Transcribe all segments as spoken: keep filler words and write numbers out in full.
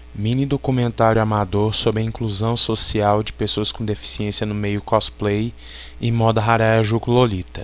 Mini documentário amador sobre a inclusão social de pessoas com deficiência no meio cosplay e moda Harajuku Lolita.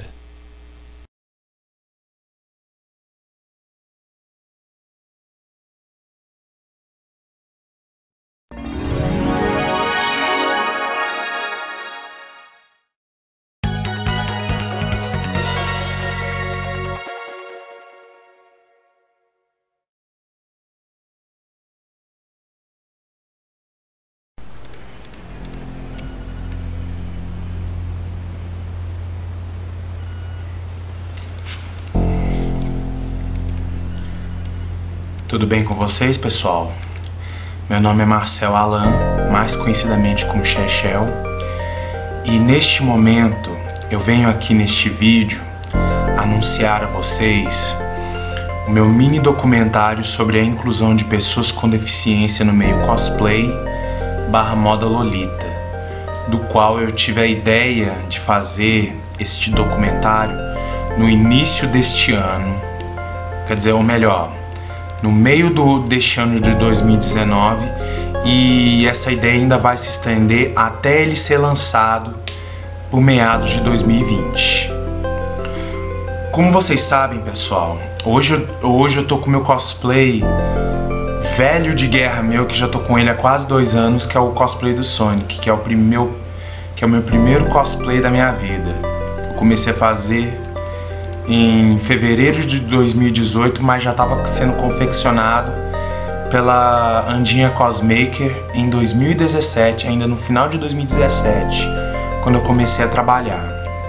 Tudo bem com vocês, pessoal? Meu nome é Marcel Alan, mais conhecidamente como Chechel, e neste momento eu venho aqui neste vídeo anunciar a vocês o meu mini documentário sobre a inclusão de pessoas com deficiência no meio cosplay barra moda Lolita, do qual eu tive a ideia de fazer este documentário no início deste ano, quer dizer, ou melhor, no meio do, deste ano de dois mil e dezenove, e essa ideia ainda vai se estender até ele ser lançado por meados de dois mil e vinte. Como vocês sabem, pessoal, hoje, hoje eu tô com meu cosplay velho de guerra meu, que já tô com ele há quase dois anos, que é o cosplay do Sonic, que é o, primeiro, que é o meu primeiro cosplay da minha vida. Eu comecei a fazer em fevereiro de dois mil e dezoito, mas já estava sendo confeccionado pela Andinha Cosmaker em dois mil e dezessete, ainda no final de dois mil e dezessete, quando eu comecei a trabalhar.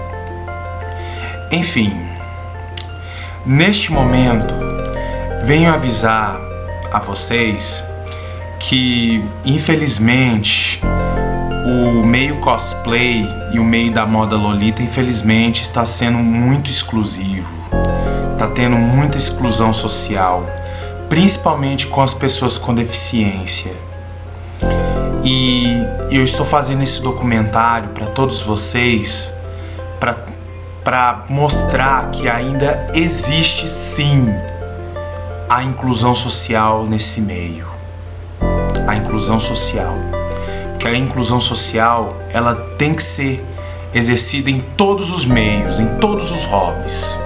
Enfim, neste momento venho avisar a vocês que, infelizmente, o meio cosplay e o meio da moda Lolita, infelizmente, está sendo muito exclusivo. Está tendo muita exclusão social, principalmente com as pessoas com deficiência. E eu estou fazendo esse documentário para todos vocês, para mostrar que ainda existe sim a inclusão social nesse meio. A inclusão social. Que a inclusão social, ela tem que ser exercida em todos os meios, em todos os hobbies.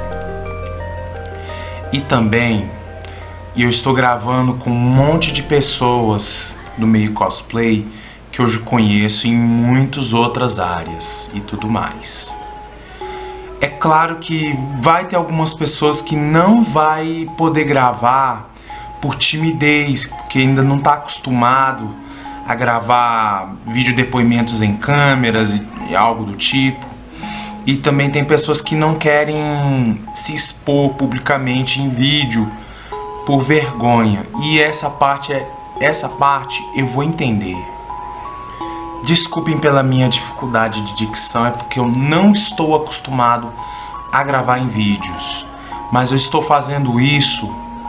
E também, eu estou gravando com um monte de pessoas do meio cosplay que hoje conheço em muitas outras áreas e tudo mais. É claro que vai ter algumas pessoas que não vai poder gravar por timidez, porque ainda não está acostumado a gravar vídeo depoimentos em câmeras e algo do tipo. E também tem pessoas que não querem se expor publicamente em vídeo por vergonha. E essa parte, é, essa parte eu vou entender. Desculpem pela minha dificuldade de dicção, é porque eu não estou acostumado a gravar em vídeos. Mas eu estou fazendo isso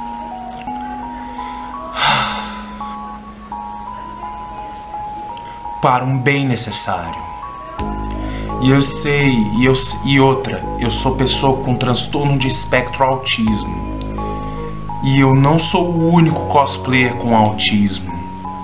para um bem necessário. E eu sei, e, eu, e outra, eu sou pessoa com transtorno de espectro autismo. E eu não sou o único cosplayer com autismo.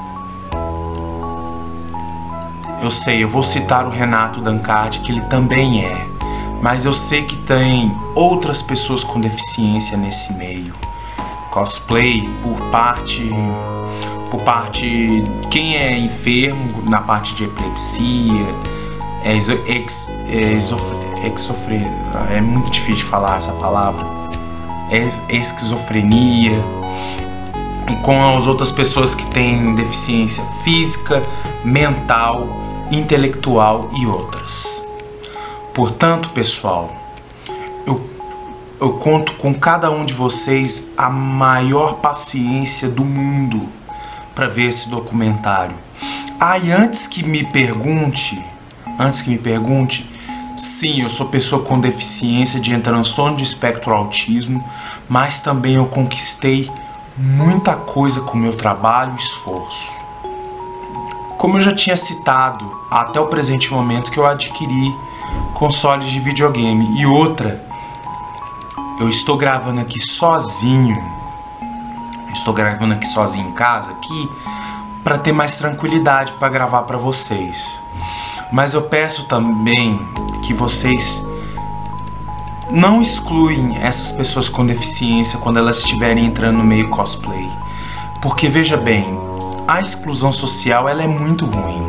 Eu sei, eu vou citar o Renato Dancard, que ele também é. Mas eu sei que tem outras pessoas com deficiência nesse meio. Cosplay por parte... por parte quem é enfermo na parte de epilepsia, é, exo, ex, é, exofre, é muito difícil de falar essa palavra, é, esquizofrenia, e com as outras pessoas que têm deficiência física, mental, intelectual e outras. Portanto, pessoal, eu, eu conto com cada um de vocês a maior paciência do mundo para ver esse documentário. Ah, e antes que me pergunte, antes que me pergunte, sim, eu sou pessoa com deficiência de transtorno de espectro autismo, mas também eu conquistei muita coisa com o meu trabalho e esforço. Como eu já tinha citado, até o presente momento que eu adquiri consoles de videogame. E outra, eu estou gravando aqui sozinho. Estou gravando aqui sozinho em casa, aqui, para ter mais tranquilidade para gravar para vocês. Mas eu peço também que vocês não excluem essas pessoas com deficiência quando elas estiverem entrando no meio cosplay. Porque veja bem, a exclusão social ela é muito ruim.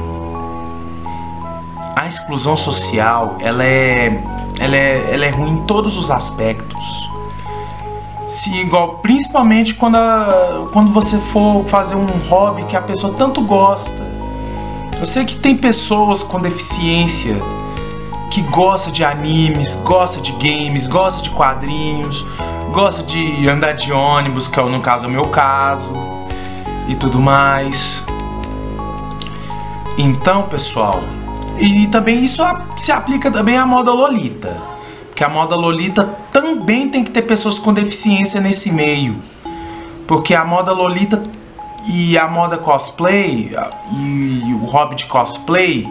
A exclusão social ela é, ela é, ela é ruim em todos os aspectos. Se, igual, principalmente quando, a, quando você for fazer um hobby que a pessoa tanto gosta. Eu sei que tem pessoas com deficiência que gosta de animes, gosta de games, gosta de quadrinhos, gosta de andar de ônibus, que é, no caso é o meu caso, e tudo mais. Então, pessoal, e também isso se aplica também à moda lolita, porque a moda lolita também tem que ter pessoas com deficiência nesse meio, porque a moda lolita e a moda cosplay e o hobby de cosplay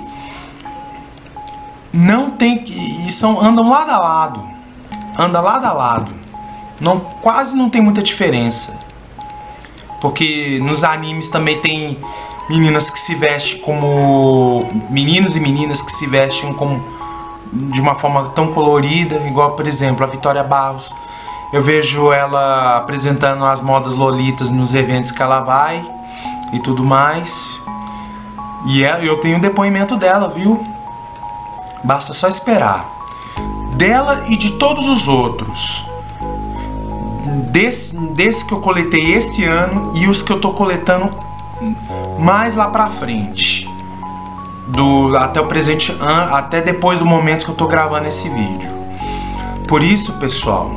não tem que e são andam lado a lado, anda lado a lado, não quase não tem muita diferença, porque nos animes também tem meninas que se vestem como meninos e meninas que se vestem como de uma forma tão colorida, igual por exemplo a Vitória Barros. Eu vejo ela apresentando as modas lolitas nos eventos que ela vai e tudo mais. E eu tenho o depoimento dela, viu? Basta só esperar. Dela e de todos os outros. Desse, desse que eu coletei esse ano e os que eu tô coletando mais lá pra frente. Do, até o presente ano, até depois do momento que eu tô gravando esse vídeo. Por isso, pessoal,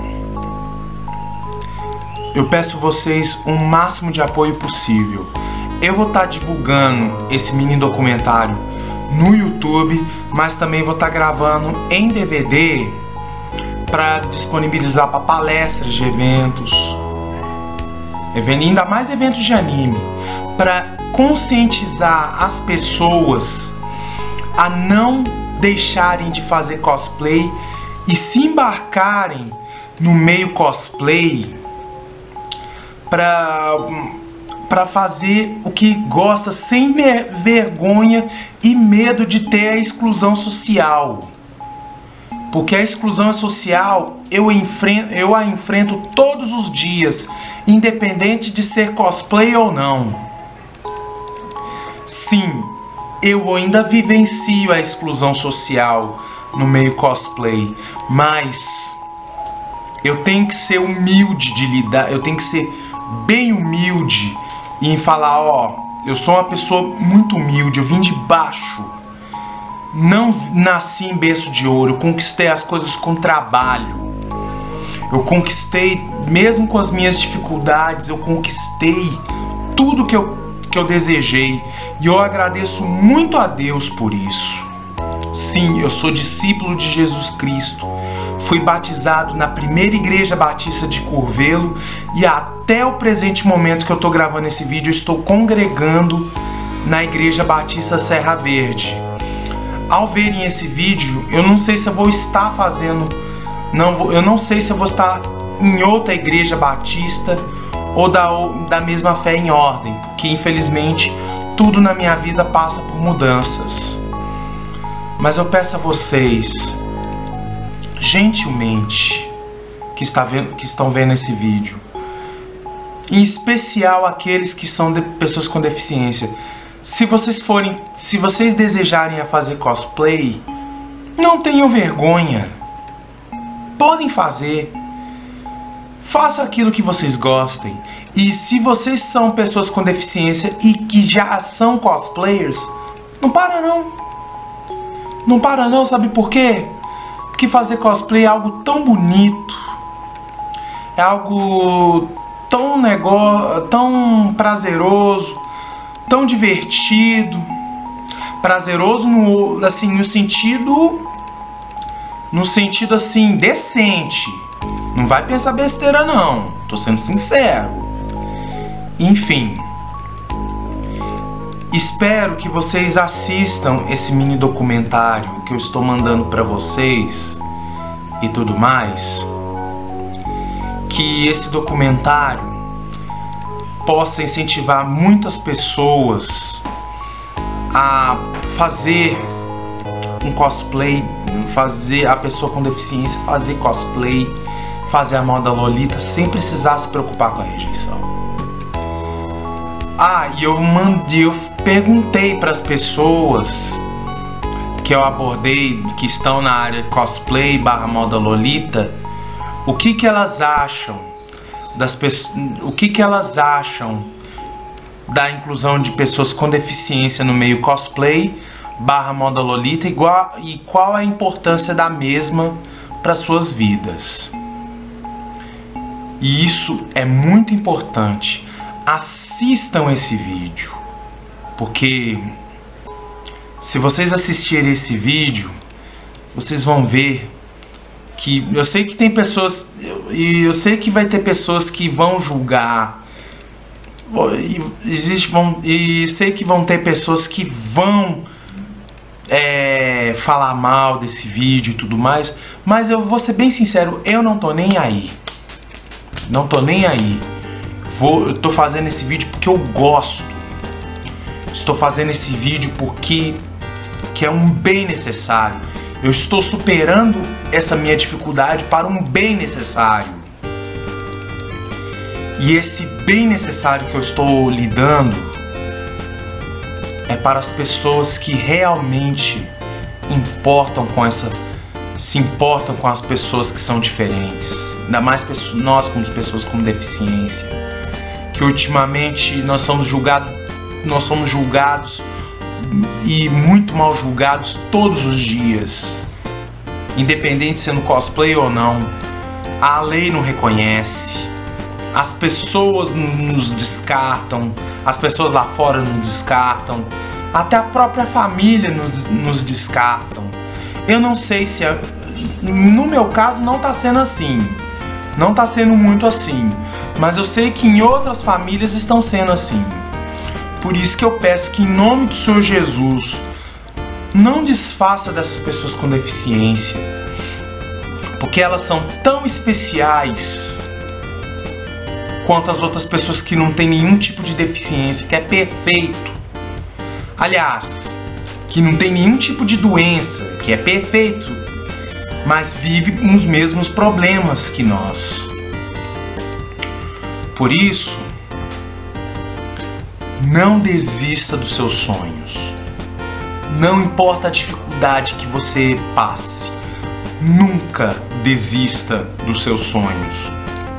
eu peço vocês o máximo de apoio possível. Eu vou estar divulgando esse mini documentário no YouTube, mas também vou estar gravando em D V D para disponibilizar para palestras de eventos, ainda mais eventos de anime, para conscientizar as pessoas a não deixarem de fazer cosplay e se embarcarem no meio cosplay para para fazer o que gosta sem vergonha e medo de ter a exclusão social. Porque a exclusão social eu, enfrento, eu a enfrento todos os dias, independente de ser cosplay ou não. Sim, eu ainda vivencio a exclusão social no meio cosplay, mas eu tenho que ser humilde de lidar, eu tenho que ser bem humilde em falar, ó, eu sou uma pessoa muito humilde, eu vim de baixo, não nasci em berço de ouro, eu conquistei as coisas com trabalho, eu conquistei, mesmo com as minhas dificuldades, eu conquistei tudo que eu, que eu desejei, e eu agradeço muito a Deus por isso. Sim, eu sou discípulo de Jesus Cristo. Fui batizado na primeira igreja batista de Curvelo e até o presente momento que eu estou gravando esse vídeo, eu estou congregando na igreja batista Serra Verde. Ao verem esse vídeo, eu não sei se eu vou estar fazendo, não, eu não sei se eu vou estar em outra igreja batista ou da, da mesma fé em ordem, porque infelizmente tudo na minha vida passa por mudanças. Mas eu peço a vocês, gentilmente, que, está vendo, que estão vendo esse vídeo, em especial aqueles que são de pessoas com deficiência, se vocês forem, se vocês desejarem a fazer cosplay, não tenham vergonha, podem fazer, façam aquilo que vocês gostem. E se vocês são pessoas com deficiência e que já são cosplayers, não para não. Não para não, sabe por quê? Porque fazer cosplay é algo tão bonito, é algo tão negócio, tão prazeroso, tão divertido, prazeroso no assim no sentido, no sentido assim decente. Não vai pensar besteira não, tô sendo sincero. Enfim. Espero que vocês assistam esse mini documentário que eu estou mandando para vocês e tudo mais. Que esse documentário possa incentivar muitas pessoas a fazer um cosplay, fazer a pessoa com deficiência fazer cosplay, fazer a moda lolita sem precisar se preocupar com a rejeição. Ah, e eu mandei, eu perguntei para as pessoas que eu abordei, que estão na área de cosplay barra moda lolita, o que que elas acham das pessoas, o que que elas acham da inclusão de pessoas com deficiência no meio cosplay barra moda lolita, igual, e qual a importância da mesma para suas vidas. E isso é muito importante. Assistam esse vídeo, porque se vocês assistirem esse vídeo, vocês vão ver que eu sei que tem pessoas, e eu sei que vai ter pessoas que vão julgar, e existe, vão, e sei que vão ter pessoas que vão é, falar mal desse vídeo e tudo mais, mas eu vou ser bem sincero, eu não tô nem aí. Não tô nem aí. Vou, eu tô fazendo esse vídeo porque eu gosto. Estou fazendo esse vídeo porque que é um bem necessário. Eu estou superando essa minha dificuldade para um bem necessário. E esse bem necessário que eu estou lidando é para as pessoas que realmente importam com essa, se importam com as pessoas que são diferentes, ainda mais pessoas, nós como pessoas com deficiência, que ultimamente nós somos julgados, nós somos julgados e muito mal julgados todos os dias, independente sendo cosplay ou não. A lei não reconhece, as pessoas nos descartam, as pessoas lá fora nos descartam, até a própria família nos, nos descartam. Eu não sei se é, no meu caso não está sendo assim, não está sendo muito assim, mas eu sei que em outras famílias estão sendo assim. Por isso que eu peço que, em nome do Senhor Jesus, não desfaça dessas pessoas com deficiência, porque elas são tão especiais quanto as outras pessoas que não têm nenhum tipo de deficiência, que é perfeito. Aliás, que não tem nenhum tipo de doença, que é perfeito, mas vive os mesmos problemas que nós. Por isso, não desista dos seus sonhos. Não importa a dificuldade que você passe, nunca desista dos seus sonhos.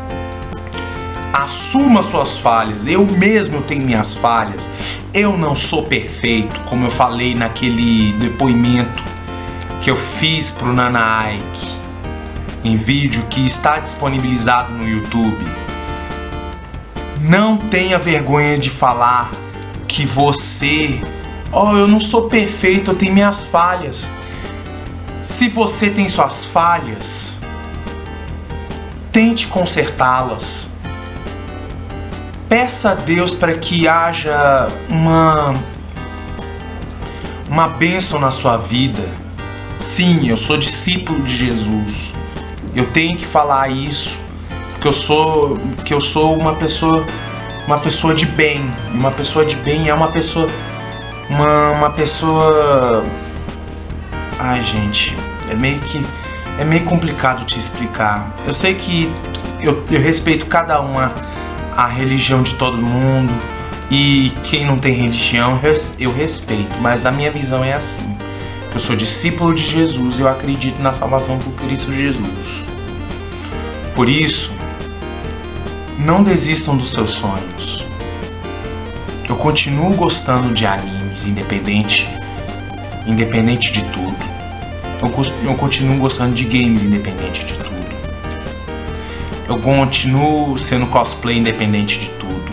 Assuma suas falhas. Eu mesmo tenho minhas falhas. Eu não sou perfeito, como eu falei naquele depoimento que eu fiz pro Nana Ike, em vídeo que está disponibilizado no YouTube. Não tenha vergonha de falar que você, oh, eu não sou perfeito, eu tenho minhas falhas. Se você tem suas falhas, tente consertá-las. Peça a Deus para que haja uma, uma bênção na sua vida. Sim, eu sou discípulo de Jesus. Eu tenho que falar isso, porque eu sou, porque eu sou uma pessoa, uma pessoa de bem. Uma pessoa de bem é uma pessoa, uma, uma pessoa. Ai, gente, é meio que é meio complicado te explicar. Eu sei que eu, eu respeito cada uma. A religião de todo mundo, e quem não tem religião eu respeito, mas na minha visão é assim. Eu sou discípulo de Jesus e eu acredito na salvação por Cristo Jesus. Por isso, não desistam dos seus sonhos. Eu continuo gostando de animes, independente, independente de tudo. Eu, eu continuo gostando de games, independente de tudo. Eu continuo sendo cosplay independente de tudo.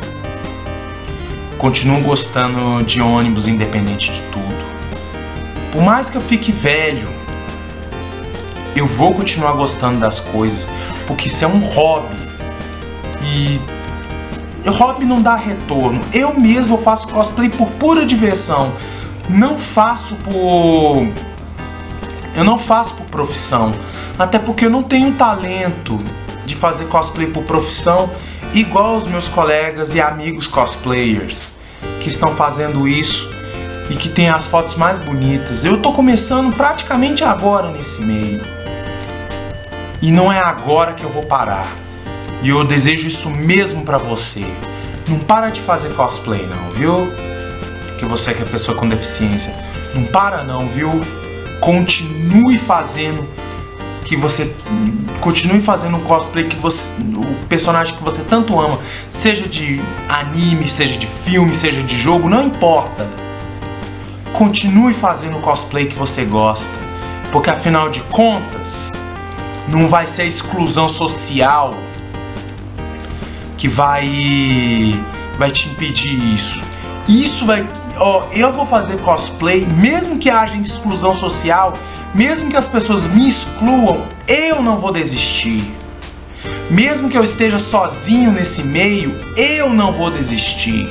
Continuo gostando de ônibus independente de tudo. Por mais que eu fique velho, eu vou continuar gostando das coisas, porque isso é um hobby. E o hobby não dá retorno. Eu mesmo faço cosplay por pura diversão. Não faço por... Eu não faço por profissão. Até porque eu não tenho talento de fazer cosplay por profissão igual os meus colegas e amigos cosplayers que estão fazendo isso e que tem as fotos mais bonitas. Eu tô começando praticamente agora nesse meio. E não é agora que eu vou parar. E eu desejo isso mesmo pra você. Não para de fazer cosplay não, viu? Que você que é pessoa com deficiência. Não para não, viu? Continue fazendo que você continue fazendo um cosplay que você, o personagem que você tanto ama, seja de anime, seja de filme, seja de jogo, não importa. Continue fazendo o cosplay que você gosta, porque afinal de contas, não vai ser a exclusão social que vai vai te impedir isso. Isso vai, ó, eu vou fazer cosplay, mesmo que haja exclusão social, mesmo que as pessoas me excluam, eu não vou desistir. Mesmo que eu esteja sozinho nesse meio, eu não vou desistir.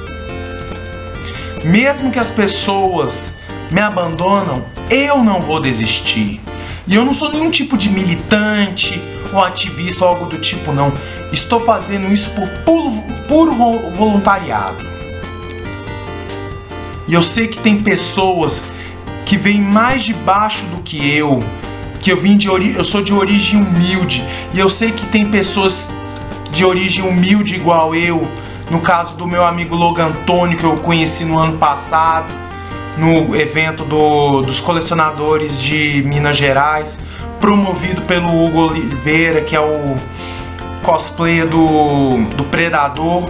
Mesmo que as pessoas me abandonam, eu não vou desistir. E eu não sou nenhum tipo de militante ou ativista ou algo do tipo, não. Estou fazendo isso por puro, puro voluntariado. E eu sei que tem pessoas que vêm mais de baixo do que eu, que eu vim de ori eu sou de origem humilde, e eu sei que tem pessoas de origem humilde igual eu, no caso do meu amigo Logan Antônio, que eu conheci no ano passado, no evento do, dos colecionadores de Minas Gerais, promovido pelo Hugo Oliveira, que é o cosplayer do, do Predador.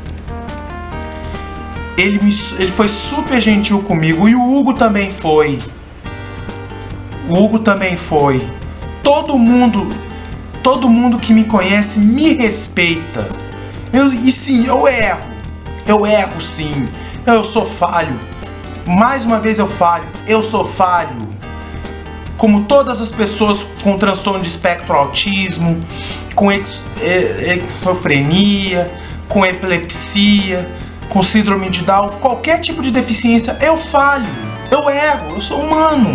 Ele, me, ele foi super gentil comigo, e o Hugo também foi. O Hugo também foi. Todo mundo, todo mundo que me conhece me respeita. Eu, e sim, eu erro. Eu erro sim. Eu sou falho. Mais uma vez eu falho. Eu sou falho. Como todas as pessoas com transtorno de espectro autismo, com ex, esquizofrenia, com epilepsia, com síndrome de Down, qualquer tipo de deficiência, eu falho, eu erro, eu sou humano.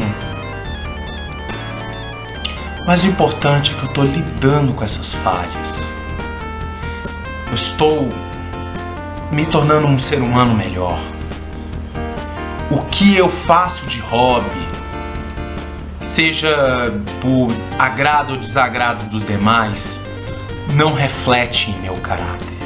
Mas o importante é que eu estou lidando com essas falhas. Eu estou me tornando um ser humano melhor. O que eu faço de hobby, seja por agrado ou desagrado dos demais, não reflete em meu caráter.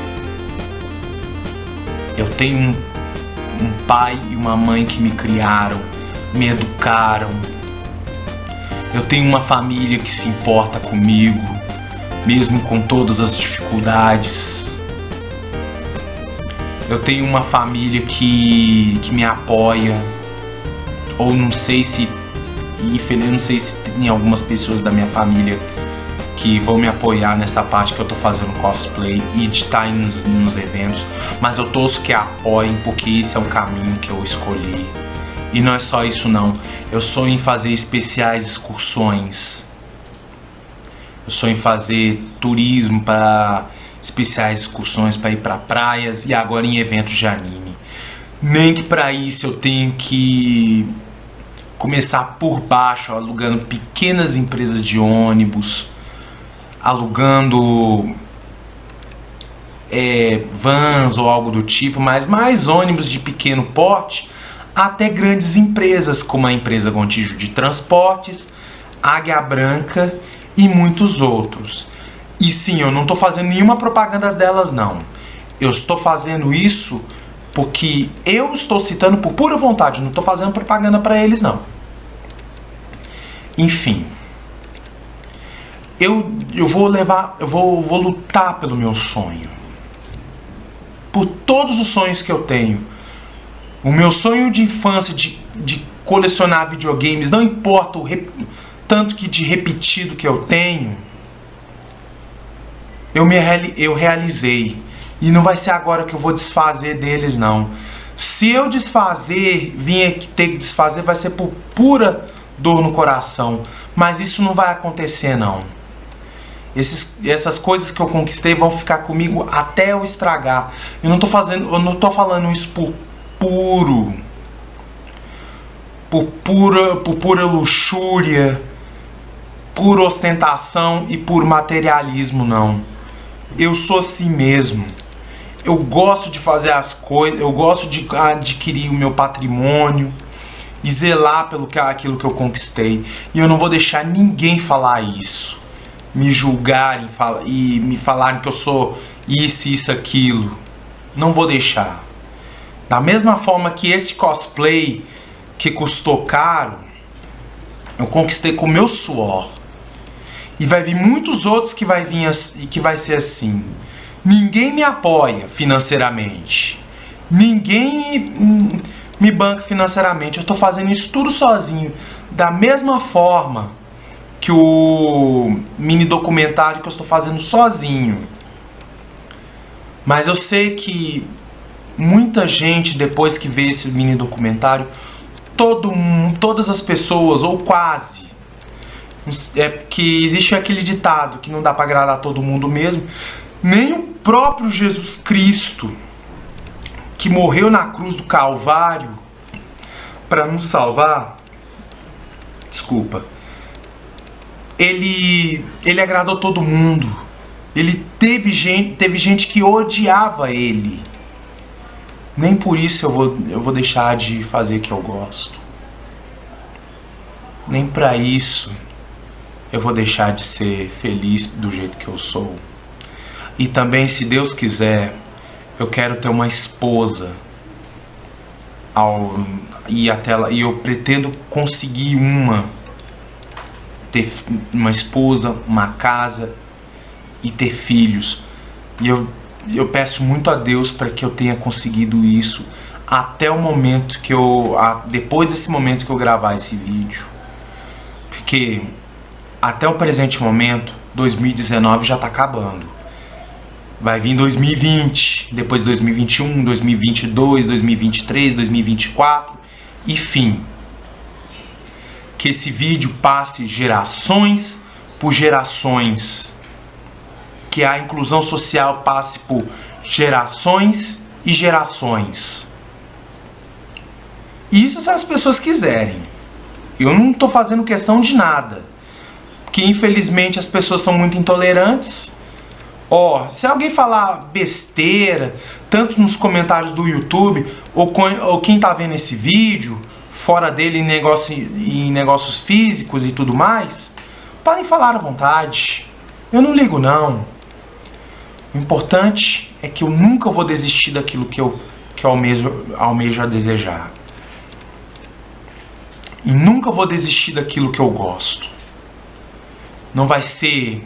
Eu tenho um, um pai e uma mãe que me criaram, me educaram. Eu tenho uma família que se importa comigo, mesmo com todas as dificuldades. Eu tenho uma família que, que me apoia. Ou não sei se, infelizmente, não sei se tem algumas pessoas da minha família que vão me apoiar nessa parte que eu tô fazendo cosplay e de estar nos, nos eventos, mas eu torço que apoiem, porque esse é o caminho que eu escolhi. E não é só isso não, eu sonho em fazer especiais excursões, eu sonho em fazer turismo para especiais excursões para ir para praias e agora em eventos de anime. Nem que para isso eu tenho que começar por baixo, alugando pequenas empresas de ônibus, alugando é, vans ou algo do tipo, mas mais ônibus de pequeno porte, até grandes empresas como a empresa Gontijo de Transportes, Águia Branca e muitos outros. E sim, eu não estou fazendo nenhuma propaganda delas não. Eu estou fazendo isso porque eu estou citando por pura vontade, não estou fazendo propaganda para eles não. Enfim. Eu, eu vou levar, eu vou, vou lutar pelo meu sonho. Por todos os sonhos que eu tenho. O meu sonho de infância de, de colecionar videogames, não importa o rep, tanto que de repetido que eu tenho, eu, me, eu realizei. E não vai ser agora que eu vou desfazer deles não. Se eu desfazer, vir ter que desfazer, vai ser por pura dor no coração. Mas isso não vai acontecer não. Esses, essas coisas que eu conquistei vão ficar comigo até eu estragar. Eu não tô fazendo, eu não tô falando isso por puro, por pura, por pura luxúria, por ostentação e por materialismo não. Eu sou assim mesmo. Eu gosto de fazer as coisas, eu gosto de adquirir o meu patrimônio e zelar pelo que, aquilo que eu conquistei. E eu não vou deixar ninguém falar isso, me julgarem e me falarem que eu sou isso, isso, aquilo. Não vou deixar. Da mesma forma que esse cosplay que custou caro, eu conquistei com o meu suor. E vai vir muitos outros que vai vir e que vai ser assim. Ninguém me apoia financeiramente. Ninguém me banca financeiramente. Eu estou fazendo isso tudo sozinho. Da mesma forma que o mini documentário que eu estou fazendo sozinho. Mas eu sei que muita gente, depois que vê esse mini documentário, todo, todas as pessoas, ou quase, é que existe aquele ditado que não dá para agradar todo mundo mesmo. Nem o próprio Jesus Cristo, que morreu na cruz do Calvário para nos salvar, desculpa, ele, ele agradou todo mundo. Ele teve gente, teve gente que odiava ele. Nem por isso eu vou, eu vou deixar de fazer o que eu gosto. Nem para isso eu vou deixar de ser feliz do jeito que eu sou. E também, se Deus quiser, eu quero ter uma esposa. Ao, e, até lá, e eu pretendo conseguir uma. Ter uma esposa, uma casa e ter filhos. E eu, eu peço muito a Deus para que eu tenha conseguido isso até o momento que eu... A, depois desse momento que eu gravar esse vídeo. Porque até o presente momento, dois mil e dezenove já está acabando. Vai vir dois mil e vinte, depois dois mil e vinte e um, dois mil e vinte e dois, dois mil e vinte e três, dois mil e vinte e quatro, e fim. Que esse vídeo passe gerações por gerações. Que a inclusão social passe por gerações e gerações. Isso se as pessoas quiserem. Eu não estou fazendo questão de nada. Porque infelizmente as pessoas são muito intolerantes. Ó, oh, se alguém falar besteira, tanto nos comentários do YouTube, ou, ou quem tá vendo esse vídeo, fora dele em, negócio, em negócios físicos e tudo mais, podem falar à vontade. Eu não ligo não. O importante é que eu nunca vou desistir daquilo que eu, que eu almejo, almejo a desejar. E nunca vou desistir daquilo que eu gosto. Não vai ser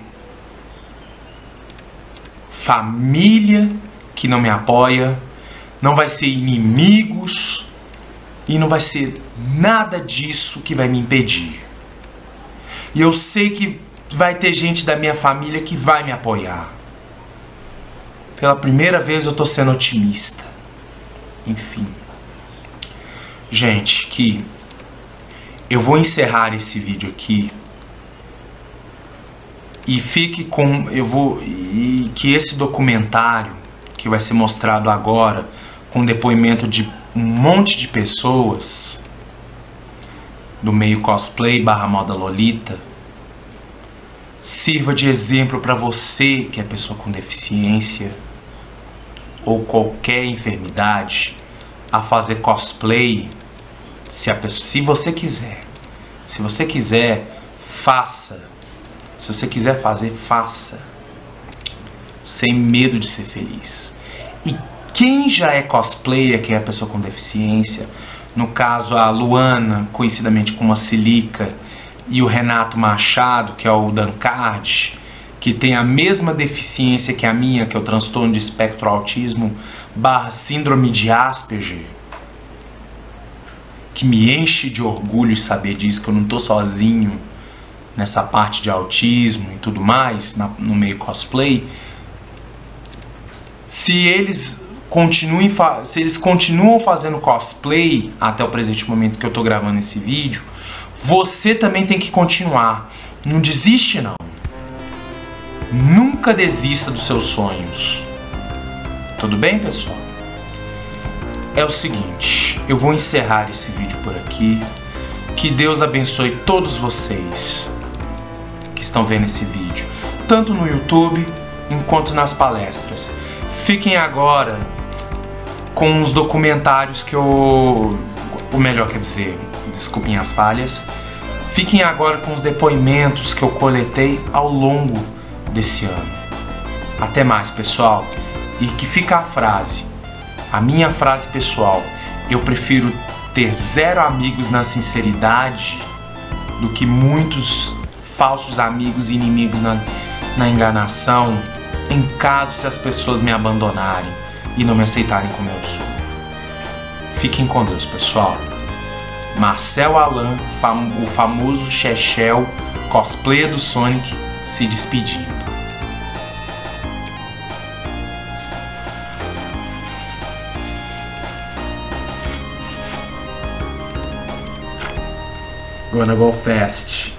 família que não me apoia, não vai ser inimigos e não vai ser nada disso que vai me impedir. E eu sei que vai ter gente da minha família que vai me apoiar. Pela primeira vez eu tô sendo otimista. Enfim. Gente, que eu vou encerrar esse vídeo aqui. E fique com, eu vou, e que esse documentário que vai ser mostrado agora, com depoimento de um monte de pessoas do meio cosplay barra moda lolita, sirva de exemplo para você que é pessoa com deficiência ou qualquer enfermidade a fazer cosplay, se a pessoa, se você quiser, se você quiser, faça. Se você quiser fazer, faça. Sem medo de ser feliz. E quem já é cosplayer, quem é pessoa com deficiência, no caso a Luana, conhecidamente como a Silica, e o Renato Machado, que é o Dancard, que tem a mesma deficiência que a minha, que é o transtorno de espectro autismo barra síndrome de Asperger, que me enche de orgulho saber disso, que eu não estou sozinho nessa parte de autismo e tudo mais, na, no meio cosplay. Se eles continuem, se eles continuam fazendo cosplay até o presente momento que eu tô gravando esse vídeo, você também tem que continuar. Não desiste não. Nunca desista dos seus sonhos. Tudo bem, pessoal? É o seguinte, eu vou encerrar esse vídeo por aqui. Que Deus abençoe todos vocês que estão vendo esse vídeo, tanto no YouTube, enquanto nas palestras. Fiquem agora com os documentários que eu... ou melhor, quer dizer, desculpem as falhas. Fiquem agora com os depoimentos que eu coletei ao longo desse ano. Até mais, pessoal. E que fica a frase, a minha frase pessoal: eu prefiro ter zero amigos na sinceridade do que muitos falsos amigos e inimigos na, na enganação, em caso se as pessoas me abandonarem e não me aceitarem como eu sou. Fiquem com Deus, pessoal. Marcel Alan, fam o famoso Chechel, cosplayer do Sonic, se despedindo. Gonna go fast.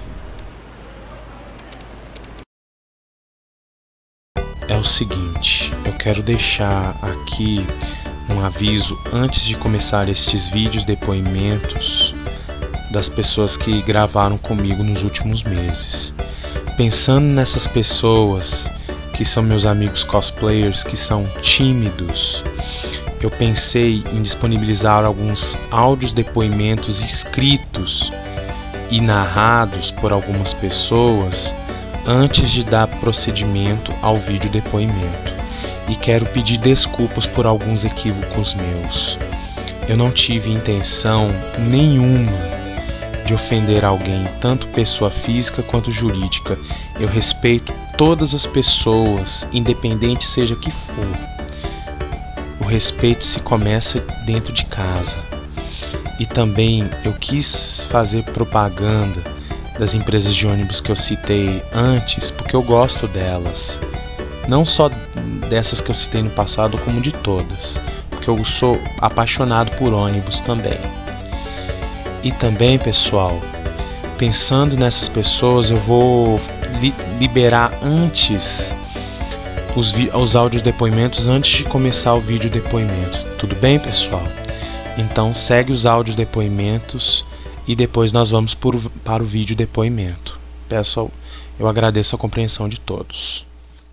É o seguinte, eu quero deixar aqui um aviso antes de começar estes vídeos, depoimentos das pessoas que gravaram comigo nos últimos meses. Pensando nessas pessoas que são meus amigos cosplayers, que são tímidos, eu pensei em disponibilizar alguns áudios depoimentos escritos e narrados por algumas pessoas antes de dar procedimento ao vídeo depoimento. E quero pedir desculpas por alguns equívocos meus. Eu não tive intenção nenhuma de ofender alguém, tanto pessoa física quanto jurídica. Eu respeito todas as pessoas, independente seja que for. O respeito se começa dentro de casa. E também eu quis fazer propaganda das empresas de ônibus que eu citei antes, porque eu gosto delas. Não só dessas que eu citei no passado, como de todas, porque eu sou apaixonado por ônibus também. E também, pessoal, pensando nessas pessoas, eu vou li liberar antes os, os áudios depoimentos antes de começar o vídeo depoimento. Tudo bem, pessoal? Então segue os áudios depoimentos e depois nós vamos por, para o vídeo depoimento. Pessoal, eu agradeço a compreensão de todos.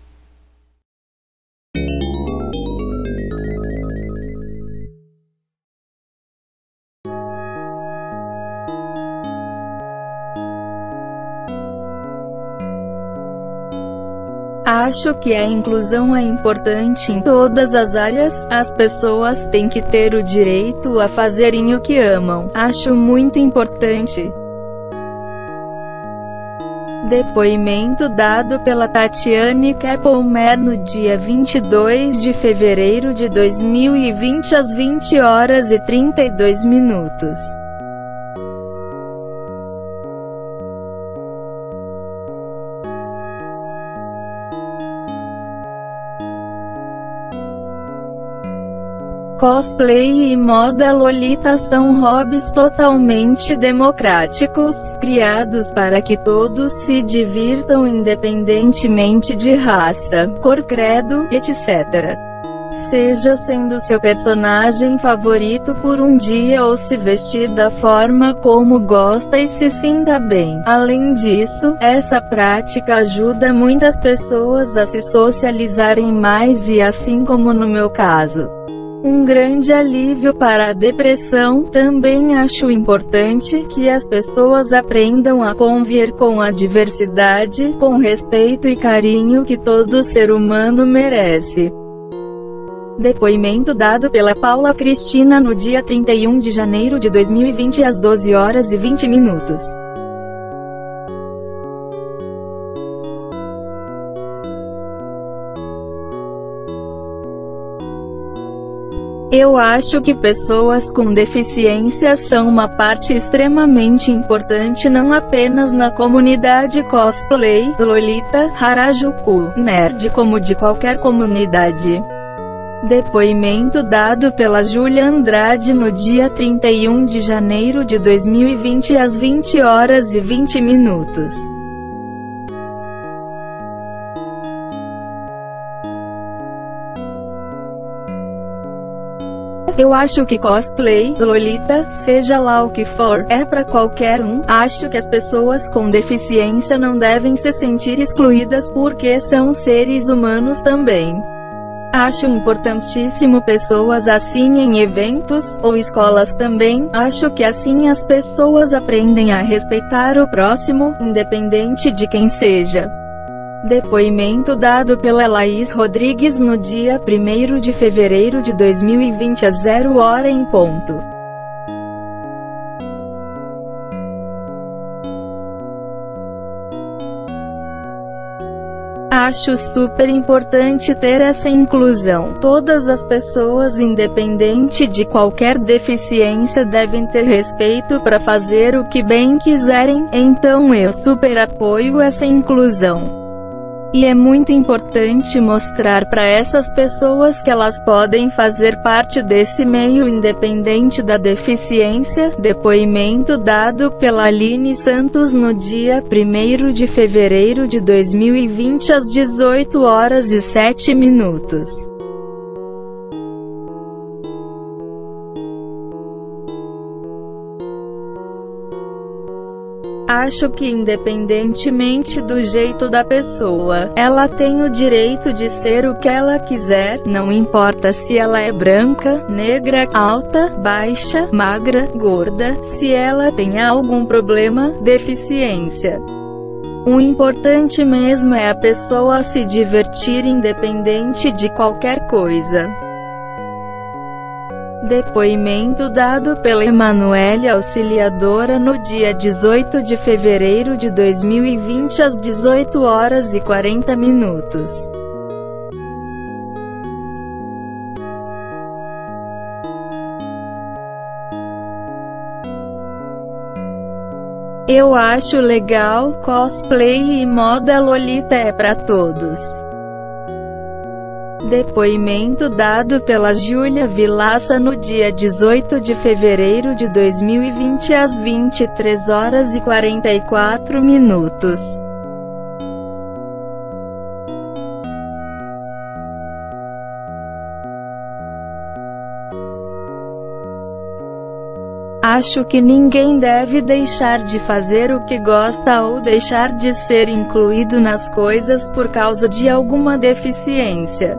Acho que a inclusão é importante em todas as áreas. As pessoas têm que ter o direito a fazerem o que amam. Acho muito importante. Depoimento dado pela Tatiane Keppelmer no dia vinte e dois de fevereiro de dois mil e vinte às vinte horas e trinta e dois minutos. Cosplay e moda lolita são hobbies totalmente democráticos, criados para que todos se divirtam independentemente de raça, cor, credo, etcétera. Seja sendo seu personagem favorito por um dia ou se vestir da forma como gosta e se sinta bem. Além disso, essa prática ajuda muitas pessoas a se socializarem mais e, assim como no meu caso, um grande alívio para a depressão. Também acho importante que as pessoas aprendam a conviver com a diversidade, com respeito e carinho que todo ser humano merece. Depoimento dado pela Paula Cristina no dia trinta e um de janeiro de dois mil e vinte às doze horas e vinte minutos. Eu acho que pessoas com deficiência são uma parte extremamente importante não apenas na comunidade cosplay, lolita, harajuku, nerd, como de qualquer comunidade. Depoimento dado pela Júlia Andrade no dia trinta e um de janeiro de dois mil e vinte às vinte horas e vinte minutos. Eu acho que cosplay, Lolita, seja lá o que for, é pra qualquer um. Acho que as pessoas com deficiência não devem se sentir excluídas porque são seres humanos também. Acho importantíssimo pessoas assim em eventos, ou escolas também. Acho que assim as pessoas aprendem a respeitar o próximo, independente de quem seja. Depoimento dado pela Laís Rodrigues no dia primeiro de fevereiro de dois mil e vinte, às zero hora em ponto. Acho super importante ter essa inclusão. Todas as pessoas, independente de qualquer deficiência, devem ter respeito para fazer o que bem quiserem, então eu super apoio essa inclusão. E é muito importante mostrar para essas pessoas que elas podem fazer parte desse meio independente da deficiência. Depoimento dado pela Aline Santos no dia primeiro de fevereiro de dois mil e vinte, às dezoito horas e sete minutos. Acho que independentemente do jeito da pessoa, ela tem o direito de ser o que ela quiser, não importa se ela é branca, negra, alta, baixa, magra, gorda, se ela tem algum problema, deficiência. O importante mesmo é a pessoa se divertir independente de qualquer coisa. Depoimento dado pela Emanuele Auxiliadora no dia dezoito de fevereiro de dois mil e vinte, às dezoito horas e quarenta minutos. Eu acho legal, cosplay e moda Lolita é pra todos. Depoimento dado pela Júlia Vilaça no dia dezoito de fevereiro de dois mil e vinte, às vinte e três horas e quarenta e quatro minutos. Acho que ninguém deve deixar de fazer o que gosta ou deixar de ser incluído nas coisas por causa de alguma deficiência.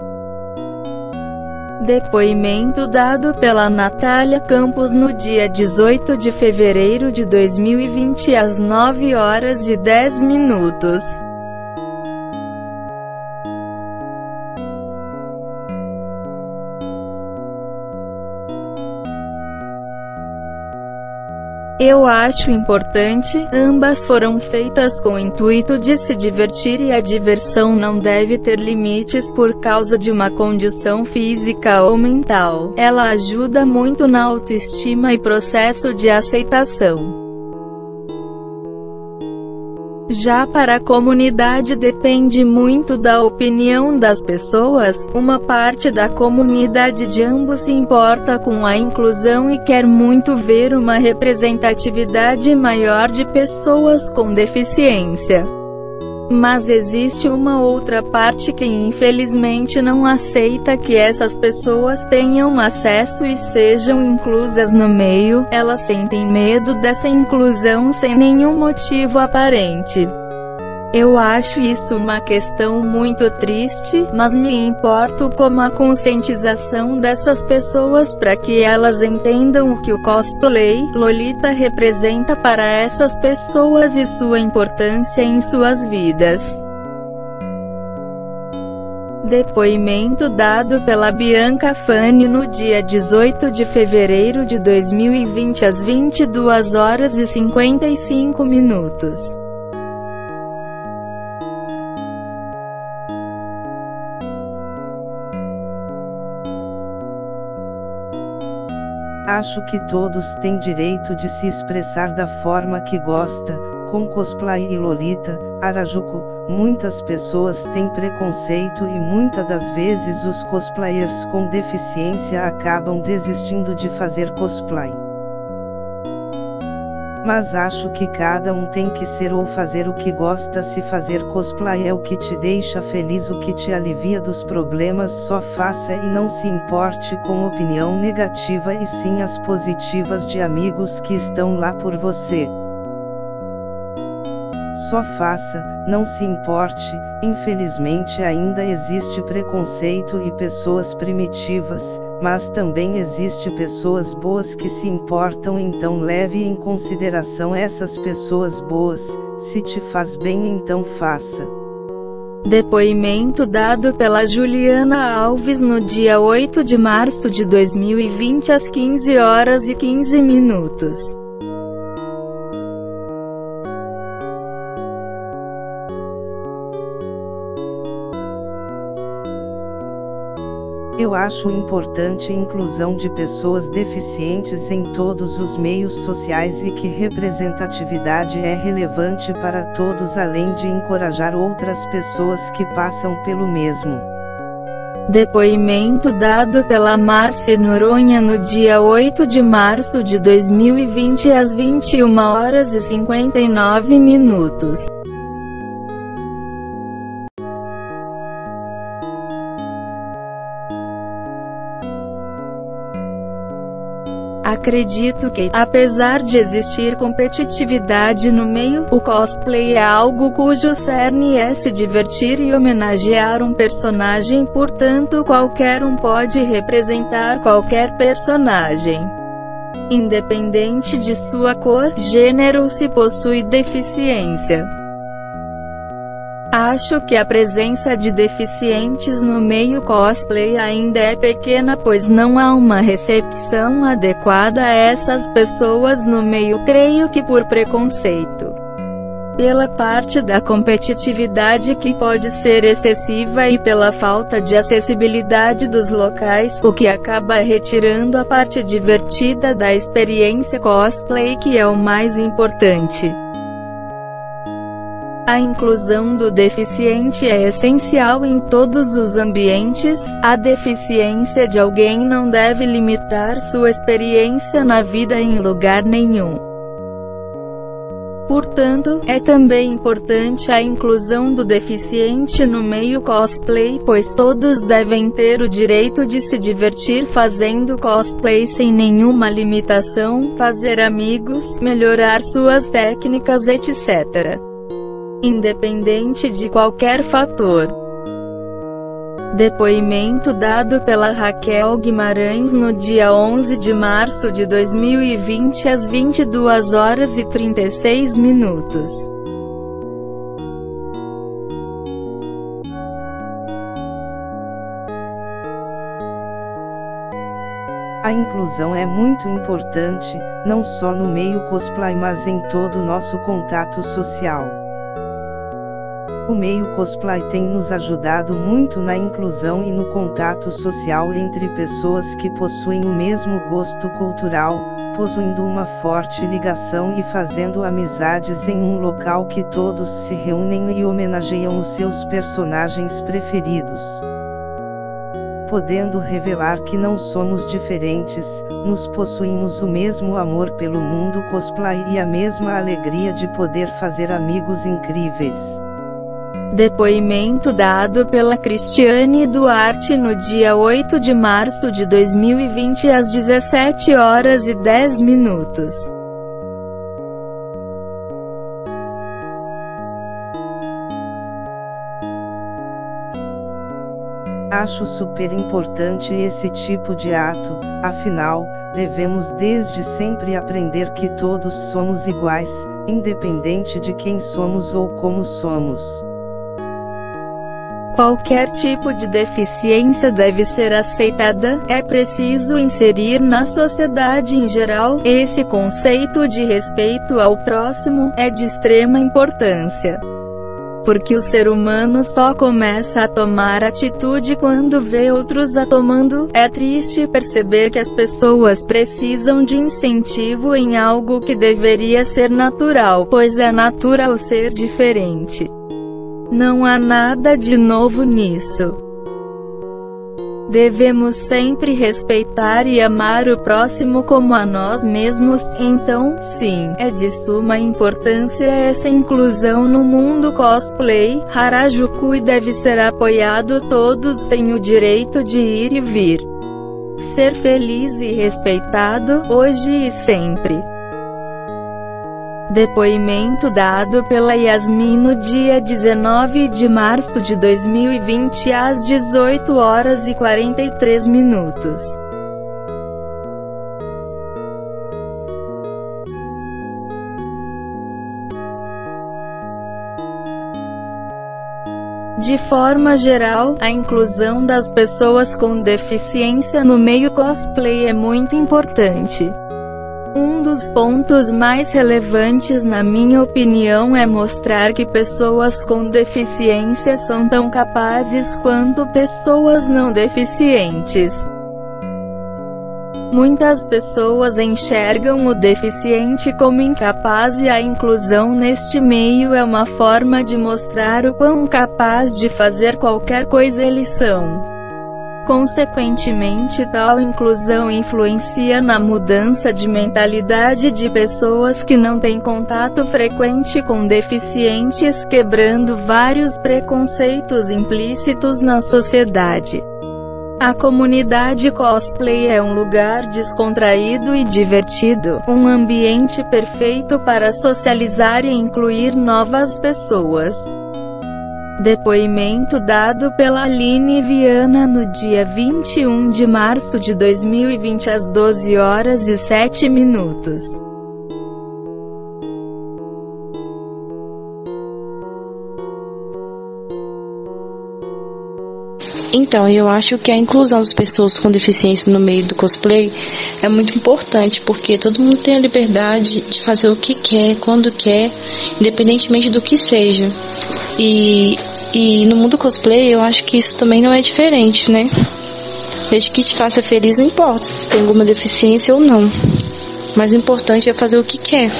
Depoimento dado pela Natália Campos no dia dezoito de fevereiro de dois mil e vinte, às nove horas e dez minutos. Eu acho importante, ambas foram feitas com o intuito de se divertir e a diversão não deve ter limites por causa de uma condição física ou mental. Ela ajuda muito na autoestima e processo de aceitação. Já para a comunidade depende muito da opinião das pessoas. Uma parte da comunidade de ambos se importa com a inclusão e quer muito ver uma representatividade maior de pessoas com deficiência. Mas existe uma outra parte que infelizmente não aceita que essas pessoas tenham acesso e sejam inclusas no meio. Elas sentem medo dessa inclusão sem nenhum motivo aparente. Eu acho isso uma questão muito triste, mas me importo com a conscientização dessas pessoas para que elas entendam o que o cosplay Lolita representa para essas pessoas e sua importância em suas vidas. Depoimento dado pela Bianca Fani no dia dezoito de fevereiro de dois mil e vinte, às vinte e duas horas e cinquenta e cinco minutos. Acho que todos têm direito de se expressar da forma que gosta, com cosplay e Lolita, Harajuku. Muitas pessoas têm preconceito e muitas das vezes os cosplayers com deficiência acabam desistindo de fazer cosplay. Mas acho que cada um tem que ser ou fazer o que gosta. Se fazer cosplay é o que te deixa feliz, o que te alivia dos problemas, só faça e não se importe com opinião negativa e sim as positivas de amigos que estão lá por você. Só faça, não se importe. Infelizmente ainda existe preconceito e pessoas primitivas, mas também existe pessoas boas que se importam, então leve em consideração essas pessoas boas. Se te faz bem, então faça. Depoimento dado pela Juliana Alves no dia oito de março de dois mil e vinte às quinze horas e quinze minutos. Eu acho importante a inclusão de pessoas deficientes em todos os meios sociais e que representatividade é relevante para todos, além de encorajar outras pessoas que passam pelo mesmo. Depoimento dado pela Márcia Noronha no dia oito de março de dois mil e vinte às vinte e uma horas e cinquenta e nove minutos. Acredito que, apesar de existir competitividade no meio, o cosplay é algo cujo cerne é se divertir e homenagear um personagem, portanto qualquer um pode representar qualquer personagem, independente de sua cor, gênero ou se possui deficiência. Acho que a presença de deficientes no meio cosplay ainda é pequena, pois não há uma recepção adequada a essas pessoas no meio. Creio que por preconceito, pela parte da competitividade que pode ser excessiva e pela falta de acessibilidade dos locais, o que acaba retirando a parte divertida da experiência cosplay, que é o mais importante. A inclusão do deficiente é essencial em todos os ambientes. A deficiência de alguém não deve limitar sua experiência na vida em lugar nenhum. Portanto, é também importante a inclusão do deficiente no meio cosplay, pois todos devem ter o direito de se divertir fazendo cosplay sem nenhuma limitação, fazer amigos, melhorar suas técnicas, etcétera, independente de qualquer fator. Depoimento dado pela Raquel Guimarães no dia onze de março de dois mil e vinte às vinte e duas horas e trinta e seis minutos. A inclusão é muito importante, não só no meio cosplay mas em todo o nosso contato social. O meio cosplay tem nos ajudado muito na inclusão e no contato social entre pessoas que possuem o mesmo gosto cultural, possuindo uma forte ligação e fazendo amizades em um local que todos se reúnem e homenageiam os seus personagens preferidos. Podendo revelar que não somos diferentes, nos possuímos o mesmo amor pelo mundo cosplay e a mesma alegria de poder fazer amigos incríveis. Depoimento dado pela Cristiane Duarte no dia oito de março de dois mil e vinte às dezessete horas e dez minutos. Acho super importante esse tipo de ato, afinal, devemos desde sempre aprender que todos somos iguais, independente de quem somos ou como somos. Qualquer tipo de deficiência deve ser aceitada. É preciso inserir na sociedade em geral esse conceito de respeito ao próximo, é de extrema importância. Porque o ser humano só começa a tomar atitude quando vê outros a tomando. É triste perceber que as pessoas precisam de incentivo em algo que deveria ser natural, pois é natural ser diferente. Não há nada de novo nisso. Devemos sempre respeitar e amar o próximo como a nós mesmos, então, sim, é de suma importância essa inclusão no mundo cosplay. Harajuku e deve ser apoiado, todos têm o direito de ir e vir. Ser feliz e respeitado, hoje e sempre. Depoimento dado pela Yasmin no dia dezenove de março de dois mil e vinte às dezoito horas e quarenta e três minutos. De forma geral, a inclusão das pessoas com deficiência no meio cosplay é muito importante. Um dos pontos mais relevantes, na minha opinião, é mostrar que pessoas com deficiência são tão capazes quanto pessoas não deficientes. Muitas pessoas enxergam o deficiente como incapaz e a inclusão neste meio é uma forma de mostrar o quão capaz de fazer qualquer coisa eles são. Consequentemente, tal inclusão influencia na mudança de mentalidade de pessoas que não têm contato frequente com deficientes, quebrando vários preconceitos implícitos na sociedade. A comunidade cosplay é um lugar descontraído e divertido, um ambiente perfeito para socializar e incluir novas pessoas. Depoimento dado pela Aline Viana no dia vinte e um de março de dois mil e vinte às doze horas e sete minutos. Então, eu acho que a inclusão das pessoas com deficiência no meio do cosplay é muito importante, porque todo mundo tem a liberdade de fazer o que quer, quando quer, independentemente do que seja. E, e no mundo cosplay, eu acho que isso também não é diferente, né? Desde que te faça feliz, não importa se tem alguma deficiência ou não. Mas o importante é fazer o que quer.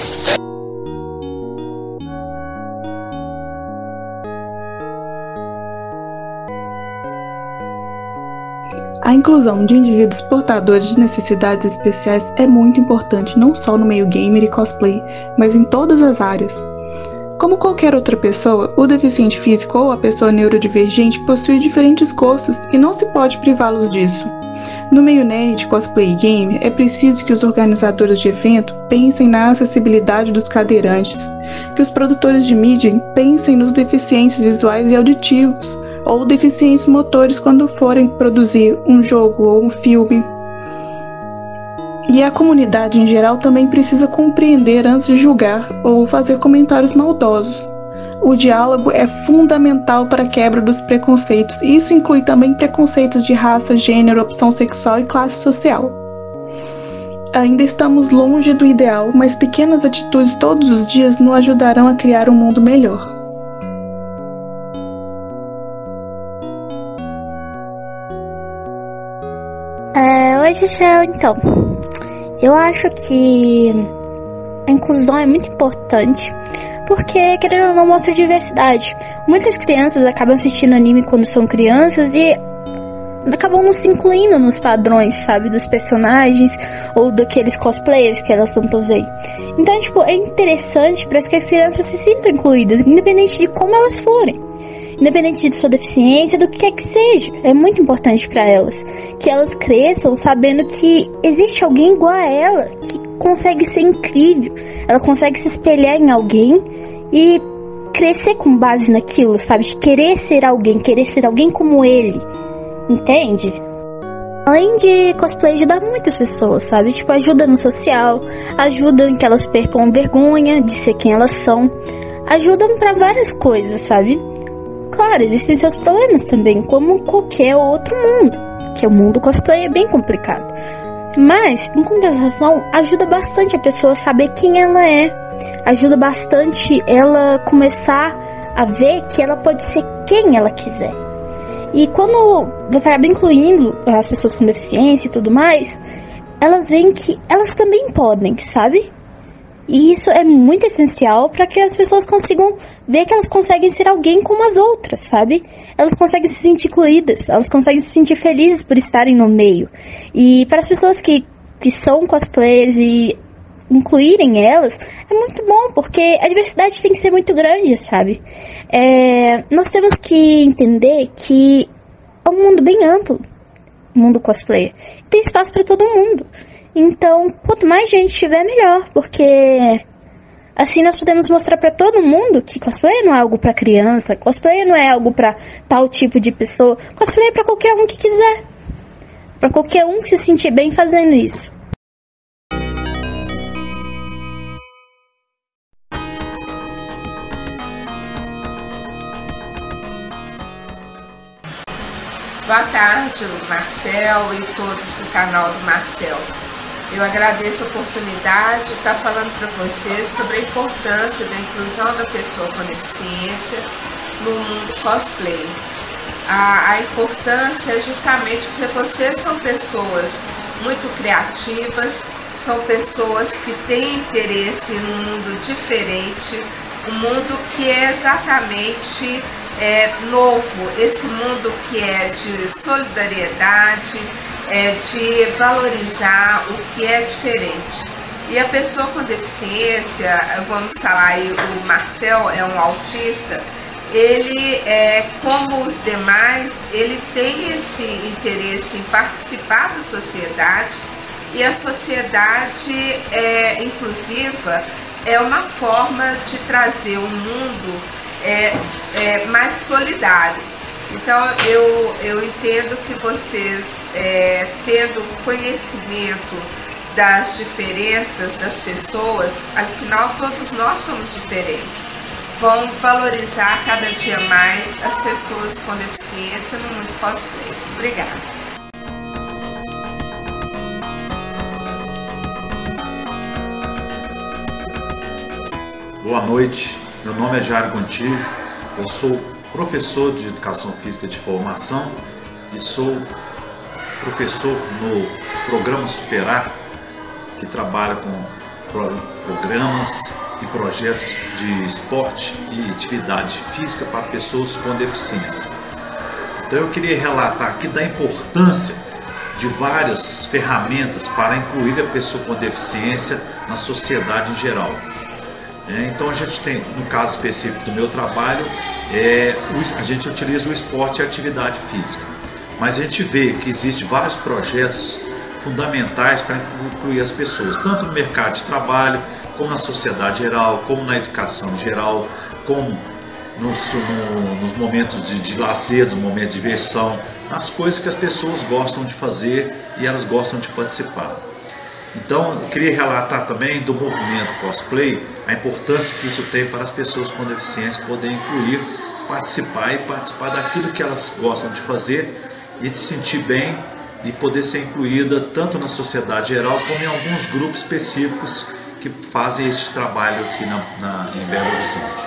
A inclusão de indivíduos portadores de necessidades especiais é muito importante não só no meio gamer e cosplay, mas em todas as áreas. Como qualquer outra pessoa, o deficiente físico ou a pessoa neurodivergente possui diferentes gostos e não se pode privá-los disso. No meio nerd, cosplay e game, é preciso que os organizadores de evento pensem na acessibilidade dos cadeirantes, que os produtores de mídia pensem nos deficientes visuais e auditivos, ou deficientes motores quando forem produzir um jogo ou um filme. E a comunidade em geral também precisa compreender antes de julgar ou fazer comentários maldosos. O diálogo é fundamental para a quebra dos preconceitos, e isso inclui também preconceitos de raça, gênero, opção sexual e classe social. Ainda estamos longe do ideal, mas pequenas atitudes todos os dias nos ajudarão a criar um mundo melhor. É, oi, Gisele, então, eu acho que a inclusão é muito importante, porque, querendo ou não, mostra diversidade. Muitas crianças acabam assistindo anime quando são crianças e acabam não se incluindo nos padrões, sabe, dos personagens ou daqueles cosplayers que elas tanto veem. Então, tipo, é interessante para que as crianças se sintam incluídas, independente de como elas forem. Independente de sua deficiência, do que quer que seja. É muito importante para elas que elas cresçam sabendo que existe alguém igual a ela, que consegue ser incrível. Ela consegue se espelhar em alguém e crescer com base naquilo, sabe? De querer ser alguém, querer ser alguém como ele. Entende? Além de cosplay ajudar muitas pessoas, sabe? Tipo, ajuda no social, ajuda em que elas percam vergonha de ser quem elas são. Ajudam para várias coisas, sabe? Claro, existem seus problemas também, como qualquer outro mundo, que o mundo cosplay é bem complicado. Mas, em compensação, ajuda bastante a pessoa a saber quem ela é. Ajuda bastante ela começar a ver que ela pode ser quem ela quiser. E quando você acaba incluindo as pessoas com deficiência e tudo mais, elas veem que elas também podem, sabe? E isso é muito essencial para que as pessoas consigam ver que elas conseguem ser alguém como as outras, sabe? Elas conseguem se sentir incluídas, elas conseguem se sentir felizes por estarem no meio. E para as pessoas que, que são cosplayers e incluírem elas, é muito bom, porque a diversidade tem que ser muito grande, sabe? É, nós temos que entender que é um mundo bem amplo, o mundo cosplayer. Tem espaço para todo mundo. Então, quanto mais gente tiver, melhor, porque assim nós podemos mostrar para todo mundo que cosplay não é algo para criança, cosplay não é algo para tal tipo de pessoa, cosplay é para qualquer um que quiser, para qualquer um que se sentir bem fazendo isso. Boa tarde, Marcel e todos do canal do Marcel. Eu agradeço a oportunidade de estar falando para vocês sobre a importância da inclusão da pessoa com deficiência no mundo cosplay. A, a importância é justamente porque vocês são pessoas muito criativas, são pessoas que têm interesse num mundo diferente, um mundo que é exatamente é, novo, esse mundo que é de solidariedade, é de valorizar o que é diferente. E a pessoa com deficiência, vamos falar aí, o Marcel é um autista, ele, é, como os demais, ele tem esse interesse em participar da sociedade, e a sociedade é, inclusiva é uma forma de trazer um mundo é, é, mais solidário. Então eu, eu entendo que vocês, é, tendo conhecimento das diferenças das pessoas, afinal todos nós somos diferentes, vão valorizar cada dia mais as pessoas com deficiência no mundo cosplay. Obrigada. Boa noite, meu nome é Jairo Contígio, eu sou professor de Educação Física de formação e sou professor no programa Superar, que trabalha com programas e projetos de esporte e atividade física para pessoas com deficiência. Então eu queria relatar aqui da importância de várias ferramentas para incluir a pessoa com deficiência na sociedade em geral. Então a gente tem, no caso específico do meu trabalho, é, a gente utiliza o esporte e a atividade física. Mas a gente vê que existem vários projetos fundamentais para incluir as pessoas, tanto no mercado de trabalho, como na sociedade geral, como na educação geral, como nos, no, nos momentos de, de lazer, nos momentos de diversão, nas coisas que as pessoas gostam de fazer e elas gostam de participar. Então, eu queria relatar também do movimento cosplay, a importância que isso tem para as pessoas com deficiência poderem incluir, participar e participar daquilo que elas gostam de fazer e de se sentir bem e poder ser incluída tanto na sociedade geral como em alguns grupos específicos que fazem este trabalho aqui na, na, em Belo Horizonte.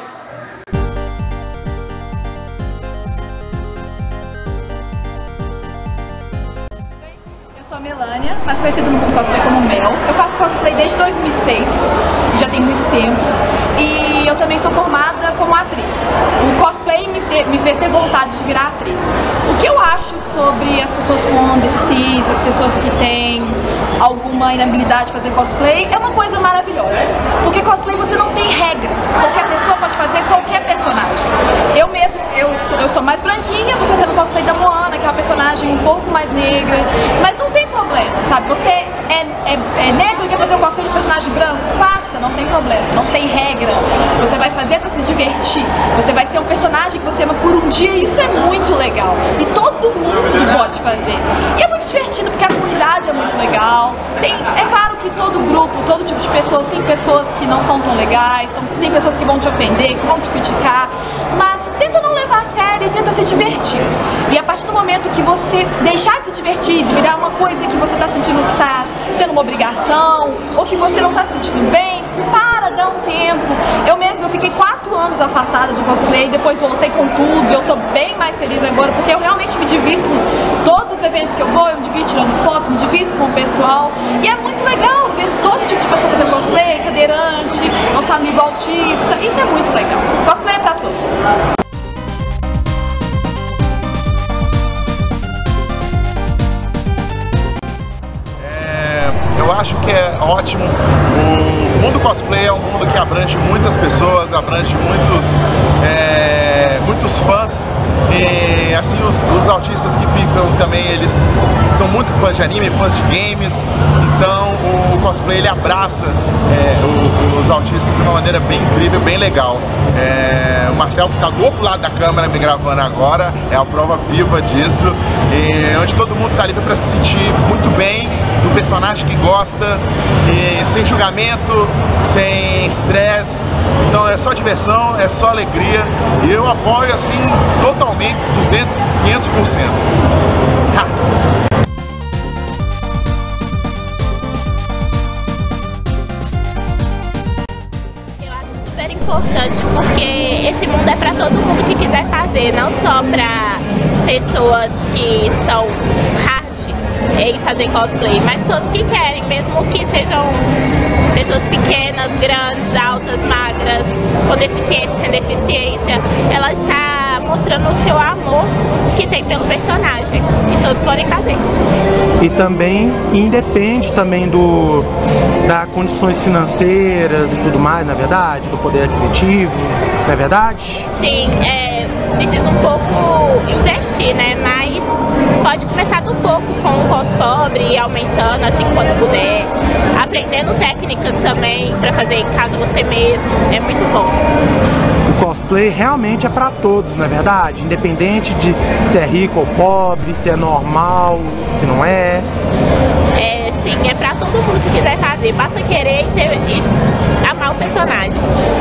Eu sou a Melânia, mais conhecida no mundo cosplay como Mel. Eu faço cosplay desde dois mil e seis, já tem muito tempo. E eu também sou formada como atriz. O cosplay me, te, me fez ter vontade de virar atriz. O que eu acho sobre as pessoas com deficiência, as pessoas que têm alguma inabilidade de fazer cosplay, é uma coisa maravilhosa. Porque cosplay você não tem regra. Qualquer pessoa pode fazer qualquer personagem. Eu mesmo, eu sou, eu sou mais branquinha, tô fazendo cosplay da Moana, que é uma personagem um pouco mais negra. Mas não tem problema, sabe? Você é, é, é negro e quer fazer um cosplay de personagem branco? Faça, não tem problema. Não tem regra. Você vai fazer pra se divertir. Você vai ter um personagem que você ama por um dia e isso é muito legal. E todo mundo pode fazer. E é muito divertido porque a comunidade é muito legal. Tem, é claro que todo grupo, todo tipo de pessoas, tem pessoas que não são tão legais, tem pessoas que vão te ofender, que vão te criticar, mas tenta não levar a sério e tenta se divertir. E a partir do momento que você deixar de se divertir, de virar uma coisa que você está sentindo que está sendo uma obrigação, ou que você não está se sentindo bem, para, dá um tempo. Eu mesmo, eu fiquei quatro anos afastada do cosplay, depois voltei com tudo, e eu tô bem mais feliz agora, porque eu realmente me divirto. Todos os eventos que eu vou, eu me divirto tirando foto, me divirto com o pessoal, e é muito legal ver todo tipo de pessoa fazendo cosplay, cadeirante, Eu acho que é ótimo. O mundo cosplay é um mundo que abrange muitas pessoas, abrange muitos, é, muitos fãs. E assim, os, os autistas que ficam também, eles são muito fãs de anime, fãs de games. Então o cosplay ele abraça é, o, os autistas de uma maneira bem incrível, bem legal. É, o Marcelo, que está do outro lado da câmera me gravando agora, é a prova viva disso. E onde todo mundo está livre para se sentir muito bem do personagem que gosta, e sem julgamento, sem estresse. Então é só diversão, é só alegria, e eu apoio assim totalmente, duzentos, quinhentos por cento. Eu acho super importante porque esse mundo é para todo mundo que quiser fazer, não só para pessoas que são hard em fazer cosplay, mas todos que querem, mesmo que sejam pessoas pequenas, grandes, altas, magras, com deficiência, sem deficiência, ela está mostrando o seu amor que tem pelo personagem, e todos podem fazer. E também independe também do, das condições financeiras e tudo mais, na verdade, do poder aquisitivo, não é verdade? Sim, é, precisa um pouco investir, né, mas pode começar do pouco com o rosto pobre e aumentando assim quando puder, aprendendo técnicas também para fazer em casa você mesmo, é muito bom. O cosplay realmente é para todos, não é verdade? Independente de se é rico ou pobre, se é normal, se não é. É, sim, é para todo mundo que quiser fazer, basta querer e, ter, e amar o personagem.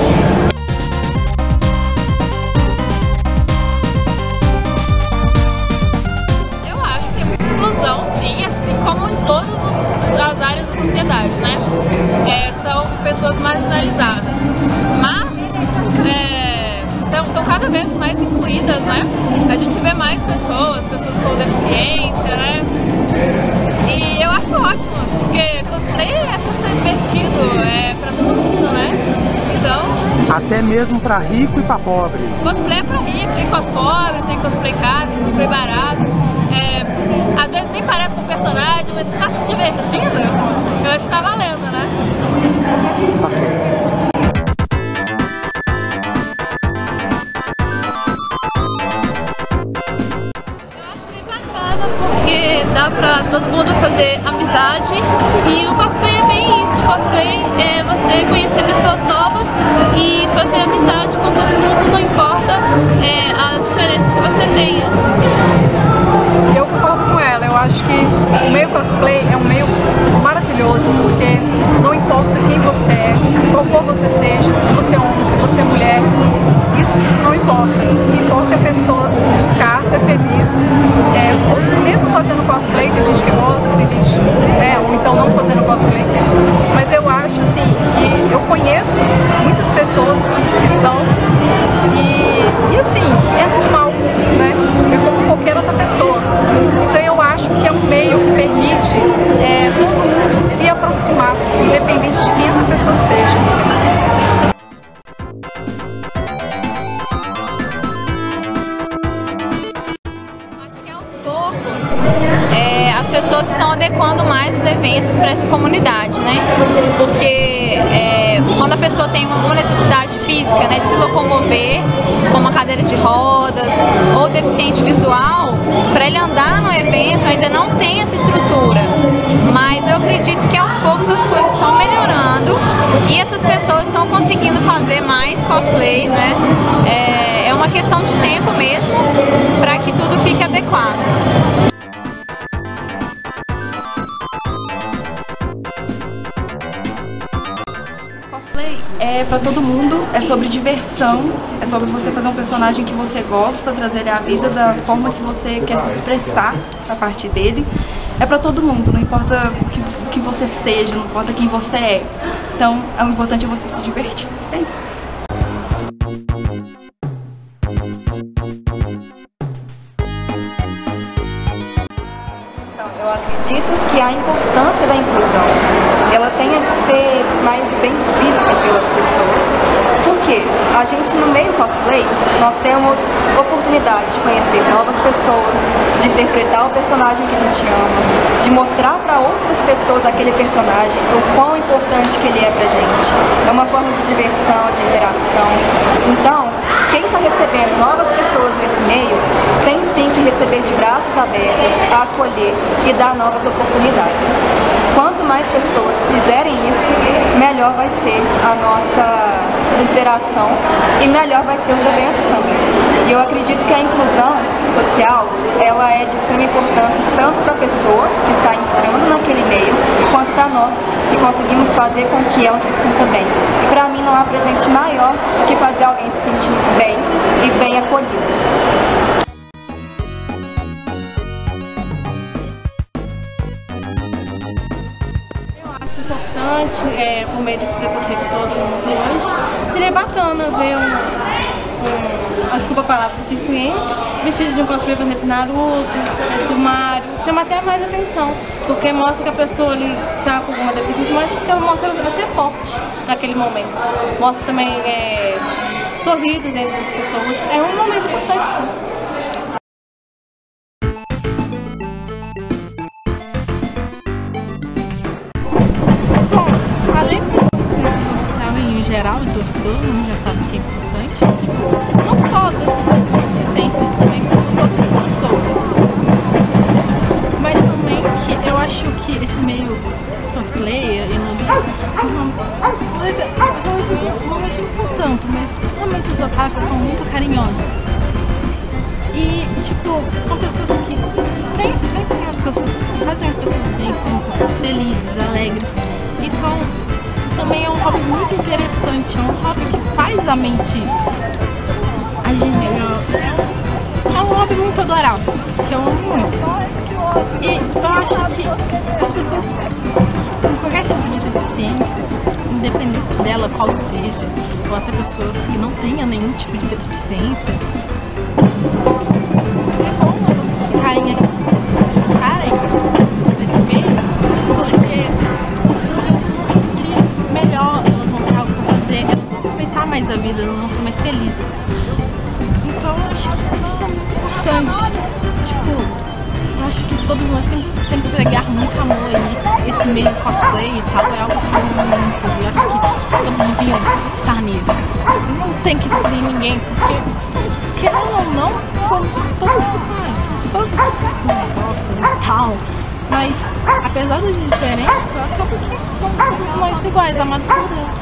Sim, assim como em todas as áreas da sociedade, né? É, são pessoas marginalizadas, mas é, estão cada vez mais incluídas, né? A gente vê mais pessoas, pessoas com deficiência, né? E eu acho ótimo, porque cosplay é super divertido, é pra todo mundo, né? Então... Até mesmo pra rico e pra pobre. Cosplay é pra rico, tem cosplay pobre, tem cosplay caro, tem cosplay barato. É, às vezes nem parece com o personagem, mas se tá se divertindo, eu acho que tá valendo, né? Eu acho bem bacana porque dá pra todo mundo fazer amizade e o cosplay é bem isso. O cosplay é você conhecer pessoas novas e fazer amizade com todo mundo, não importa é, a diferença que você tenha. Eu concordo com ela, eu acho que o meio cosplay é um meio maravilhoso, porque não importa quem você é, qual cor você seja, se você é homem, se você é mulher, isso, isso não importa. O que importa é a pessoa ficar, ser feliz, é, mesmo fazendo cosplay, tem gente que gosta, tem gente, né, ou então não fazendo cosplay, mas eu acho assim, que eu conheço muitas pessoas que, que são, e, e assim, é normal, né, é como qualquer outra pessoa. Então eu acho que é um meio que permite é, todo mundo se aproximar, independente de quem essa pessoa seja. Acho que aos poucos é, as pessoas estão adequando mais os eventos para essa comunidade, né? Porque é, quando a pessoa tem uma necessidade física, né, de se locomover, como uma cadeira de rodas ou deficiente visual, para ele andar no evento ainda não tem essa estrutura. Mas eu acredito que aos poucos as coisas estão melhorando e essas pessoas estão conseguindo fazer mais cosplay, né? É, é uma questão de tempo mesmo para que tudo fique adequado. Cosplay é pra todo mundo, é sobre diversão, é sobre você fazer um personagem que você gosta, trazer ele à vida da forma que você quer se expressar a partir dele. É pra todo mundo, não importa o que, o que você seja, não importa quem você é. Então, é o importante é você se divertir. É isso. Eu acredito que a importância da inclusão, ela tenha de ser mais bem vista pelas pessoas. Por quê? a gente no meio cosplay, nós temos oportunidade de conhecer novas pessoas, de interpretar o personagem que a gente ama, de mostrar para outras pessoas aquele personagem, o quão importante que ele é pra gente. É uma forma de diversão, de interação. Então, quem está recebendo novas pessoas nesse meio, tem sim que receber de braços abertos, acolher e dar novas oportunidades. Quanto mais pessoas fizerem isso, melhor vai ser a nossa interação e melhor vai ser os eventos também. E eu acredito que a inclusão social, ela é de extrema importância tanto para a pessoa que está entrando naquele meio, quanto para nós, que conseguimos fazer com que ela se sinta bem. E para mim não há presente maior do que fazer alguém se sentir bem e bem acolhido. É, por meio desse preconceito todo mundo hoje, seria bacana ver um, um, a desculpa a palavra, deficiente, vestido de um cosplay, por exemplo, Naruto, é, do Mario, chama até mais atenção, porque mostra que a pessoa ali está com alguma deficiência, mas que ela mostra ela ser forte naquele momento. Mostra também é, sorrisos dentro das pessoas, é um momento importante. Geral, todo, todo mundo já sabe que é importante, tipo, não só das pessoas com deficiências, também como todas as pessoas. Mas também que eu acho que esse meio cosplay e normalmente não são tanto, mas principalmente os otakus são muito carinhosos. E, tipo, são pessoas que sempre, sempre as pessoas, fazem as pessoas bem, são pessoas felizes, alegres. Então, também é um hobby muito interessante, é um hobby que faz a mente agir melhor. É um, é um hobby muito adorável, que eu amo muito. E eu acho que as pessoas com qualquer tipo de deficiência, independente dela qual seja, ou até pessoas que não tenham nenhum tipo de deficiência, é bom elas ficarem aqui, ficarem nesse meio, porque elas vão ter algo pra fazer, elas vão aproveitar mais a vida, elas vão ser mais felizes. Então eu acho que isso é muito importante. Tipo, eu acho que todos nós temos que entregar muito amor aí. Esse meio cosplay e tal é algo que eu amo muito. E eu acho que todos deviam estar nele. Não tem que excluir ninguém, porque, querendo ou não, somos todos iguais, somos todos gostos e tal. Mas, apesar das diferenças, acaba que somos todos nós iguais, amados por Deus.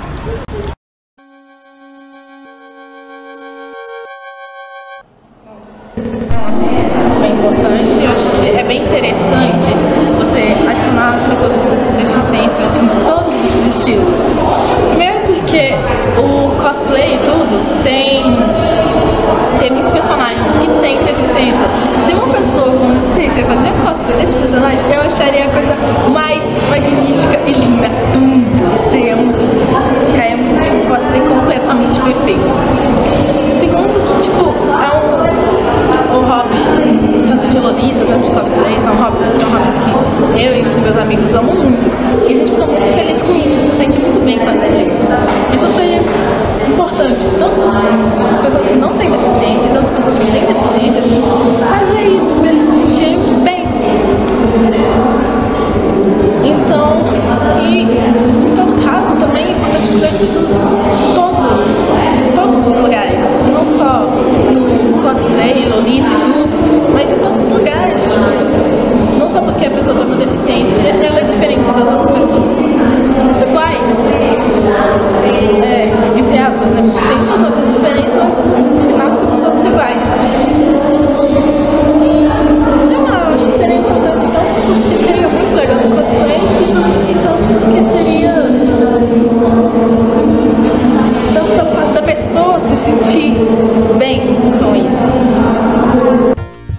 É bem importante, eu acho que é bem interessante você adicionar as pessoas com deficiência em todos os estilos. Primeiro porque o cosplay e tudo tem, tem muitos personagens que têm deficiência. Se uma pessoa com deficiência fazer cosplay desse personagem, eu acharia a coisa mais magnífica e linda do mundo. Seria ficaria tipo, um cosplay completamente perfeito. Segundo que, tipo, é um, um hobby tanto de lolita, tanto de cosplay, são hobbies, são hobbies que eu e os meus amigos amam muito. E a gente fica muito feliz com isso, se sente muito bem fazendo isso. Então seria importante, tanto pessoas que não têm deficiência, tanto pessoas que têm deficiência, fazer isso para eles se sentirem bem. Então, e em todo caso também é importante que as pessoas em todos, todos os lugares, não só no cosplay, lolita e tudo, mas em todos os lugares, tipo, não só porque a pessoa tem uma deficiência, ela é diferente das outras pessoas, somos iguais. É, entre aspas, né? Tem todas as nossas diferenças, no final somos todos iguais. Então, eu acho que seria importante tanto porque seria muito legal no cosplay e tanto porque seria tanto pelo fato da pessoa se sentir bem com isso.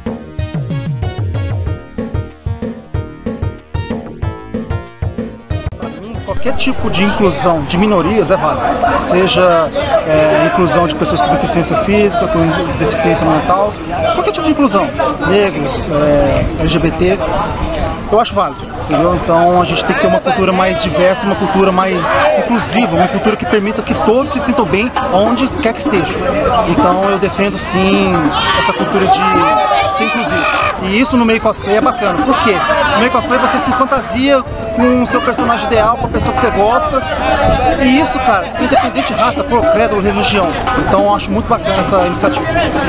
Qualquer tipo de inclusão de minorias é válido, seja é, inclusão de pessoas com deficiência física, com deficiência mental, qualquer tipo de inclusão, negros, é, L G B T, eu acho válido, entendeu? Então a gente tem que ter uma cultura mais diversa, uma cultura mais inclusiva, uma cultura que permita que todos se sintam bem onde quer que esteja. Então eu defendo sim essa cultura de ser inclusivo. E isso no meio cosplay é bacana. Por quê? No meio cosplay você se fantasia com o seu personagem ideal, com a pessoa que você gosta. E isso, cara, independente de raça, cor, credo ou religião. Então eu acho muito bacana essa iniciativa.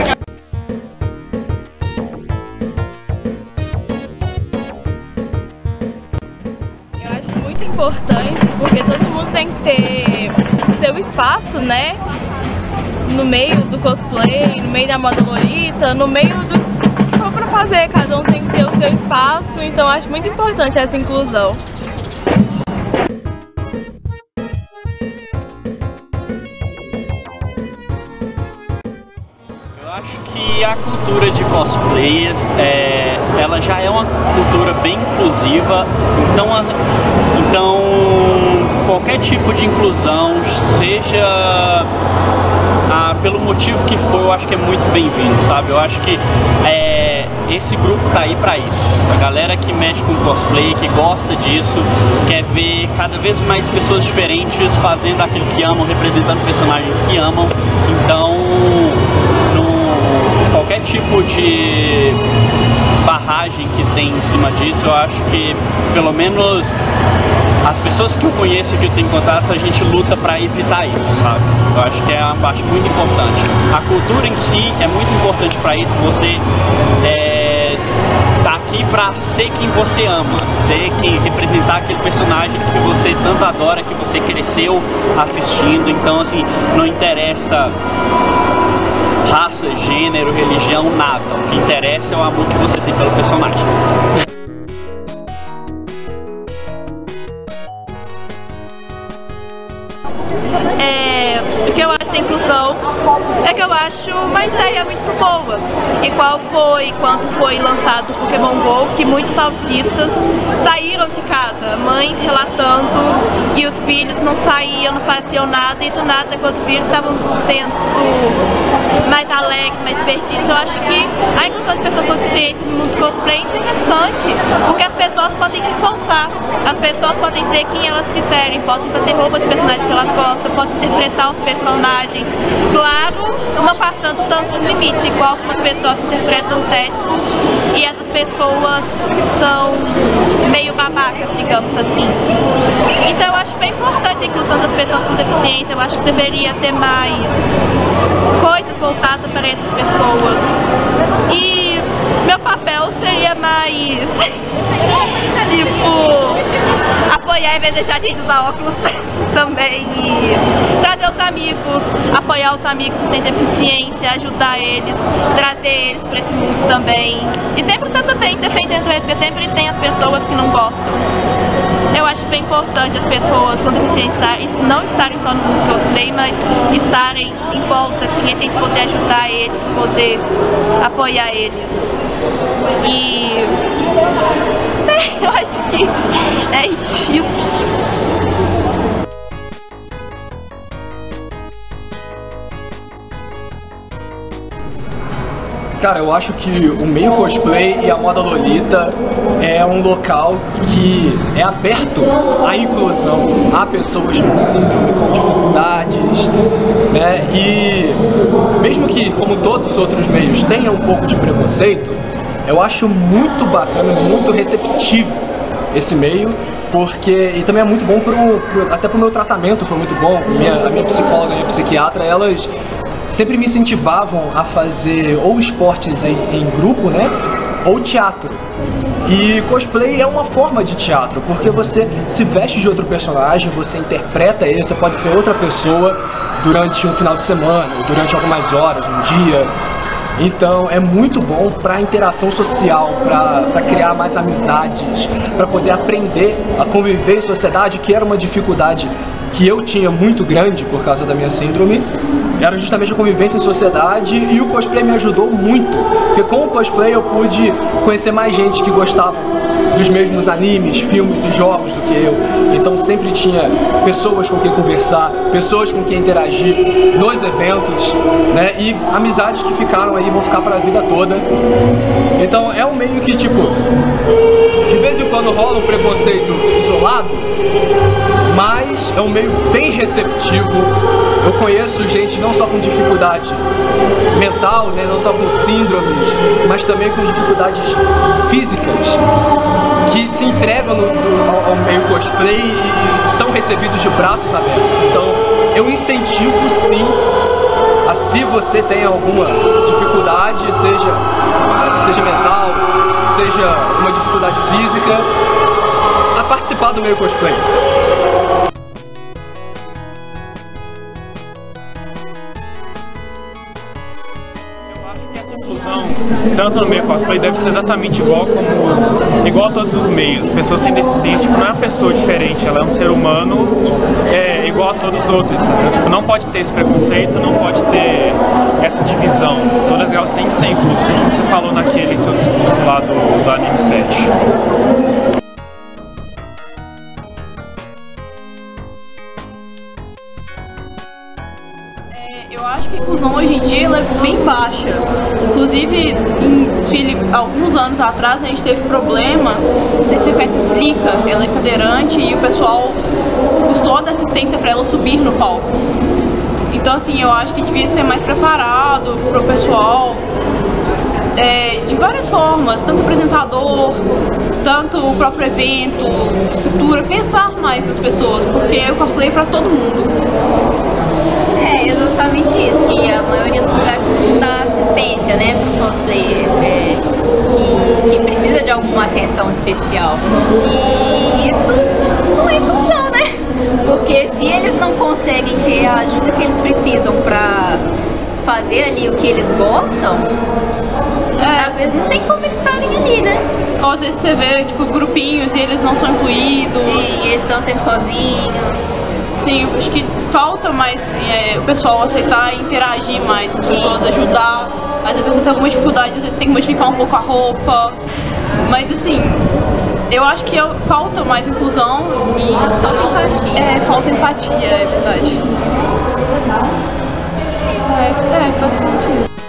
Eu acho muito importante porque todo mundo tem que ter seu espaço, né? No meio do cosplay, no meio da moda lolita, no meio do que for pra fazer, cada um tem que ter o seu espaço, então acho muito importante essa inclusão. Eu acho que a cultura de cosplayers, é, ela já é uma cultura bem inclusiva, então, a, então qualquer tipo de inclusão, seja ah, pelo motivo que for, eu acho que é muito bem-vindo, sabe? Eu acho que é, esse grupo tá aí pra isso. A galera que mexe com cosplay, que gosta disso, quer ver cada vez mais pessoas diferentes fazendo aquilo que amam, representando personagens que amam. Então, no, qualquer tipo de barragem que tem em cima disso, eu acho que pelo menos as pessoas que eu conheço e que eu tenho contato, a gente luta para evitar isso, sabe? Eu acho que é uma parte muito importante. A cultura em si é muito importante para isso. Você é, tá aqui para ser quem você ama, ser quem representar aquele personagem que você tanto adora, que você cresceu assistindo. Então, assim, não interessa raça, gênero, religião, nada. O que interessa é o amor que você tem pelo personagem. É, o que eu acho da inclusão é que eu acho uma ideia muito boa. Igual foi quando foi lançado o Pokémon GO, que muitos autistas saíram de casa, mães relatando que os filhos não saíam, não faziam nada, e do nada quando os filhos estavam sendo mais alegres, mais divertidos. Eu acho que a inclusão de pessoas com deficiência no mundo cosplay é interessante, porque as pessoas podem se soltar, as pessoas podem ser quem elas quiserem, podem fazer roupa de personagens que elas gostam, podem interpretar os personagens. Claro, uma passando tantos limites, igual que as pessoas interpretam textos e essas pessoas são meio babacas, digamos assim. Então eu acho bem importante a inclusão das pessoas com deficiência. Eu acho que deveria ter mais coisas voltadas para essas pessoas. E meu papel seria mais tipo apoiar em vez de deixar a gente usar óculos também, e trazer os amigos, apoiar os amigos que têm deficiência, ajudar eles, trazer eles para esse mundo também. E sempre tá também defendendo eles, porque sempre tem as pessoas que não gostam. Eu acho bem importante as pessoas com deficiência não estarem só no mundo cosplay, mas estarem em volta, assim, a gente poder ajudar eles, poder apoiar eles. E eu acho que é isso. Cara, eu acho que o meio cosplay e a moda lolita é um local que é aberto à inclusão, a pessoas com síndrome, com dificuldades, né? E mesmo que, como todos os outros meios, tenha um pouco de preconceito, eu acho muito bacana, muito receptivo esse meio, porque, e também é muito bom pro, pro, até pro meu tratamento foi muito bom. Minha, a minha psicóloga e a minha psiquiatra, elas sempre me incentivavam a fazer ou esportes em, em grupo, né, ou teatro. E cosplay é uma forma de teatro, porque você se veste de outro personagem, você interpreta ele, você pode ser outra pessoa durante um final de semana, durante algumas horas, um dia. Então é muito bom para a interação social, para criar mais amizades, para poder aprender a conviver em sociedade, que era uma dificuldade que eu tinha muito grande por causa da minha síndrome. era justamente a convivência em sociedade, e o cosplay me ajudou muito, porque com o cosplay eu pude conhecer mais gente que gostava dos mesmos animes, filmes e jogos do que eu. Então sempre tinha pessoas com quem conversar, pessoas com quem interagir nos eventos, né? E amizades que ficaram aí, vão ficar para a vida toda. Então é um meio que, tipo, de vez em quando rola um preconceito isolado, mas é um meio bem receptivo. Eu conheço gente não só com dificuldade mental, né, não só com síndromes, mas também com dificuldades físicas, que se entregam no, no, ao, ao meio cosplay e são recebidos de braços abertos. Então eu incentivo sim, a, se você tem alguma dificuldade, seja, seja mental, seja uma dificuldade física, a participar do meio cosplay. Tanto no meio cosplay deve ser exatamente igual como igual a todos os meios. Pessoas sem deficiência, tipo, não é uma pessoa diferente, ela é um ser humano, é igual a todos os outros. Né? Tipo, não pode ter esse preconceito, não pode ter essa divisão. Todas elas têm que ser inclusas, como você falou naquele seu discurso lá do, do Anime sete. Eu acho que a inclusão hoje em dia ela é bem baixa. Inclusive, em desfile, alguns anos atrás, a gente teve problema, não sei se você conhece a Slica, ela é cadeirante e o pessoal custou da assistência para ela subir no palco. Então, assim, eu acho que devia ser mais preparado para o pessoal, é, de várias formas, tanto apresentador, tanto o próprio evento, estrutura, pensar mais nas pessoas, porque o cosplay é para todo mundo. É exatamente isso, que a maioria dos lugares não dá assistência, né, para o cosplayer, é, que, que precisa de alguma atenção especial. E isso não é função, né? Porque se eles não conseguem ter a ajuda que eles precisam para fazer ali o que eles gostam, é, às vezes não tem como eles estarem ali, né? Ou às vezes você vê, tipo, grupinhos e eles não são incluídos. E eles estão sempre sozinhos. Sim, acho que falta mais é, o pessoal aceitar e interagir mais com as pessoas, ajudar. Às vezes a pessoa tem alguma dificuldade, às vezes tem que modificar um pouco a roupa. Mas assim, eu acho que falta mais inclusão e falta empatia. É, falta empatia, é verdade. É, é basicamente isso.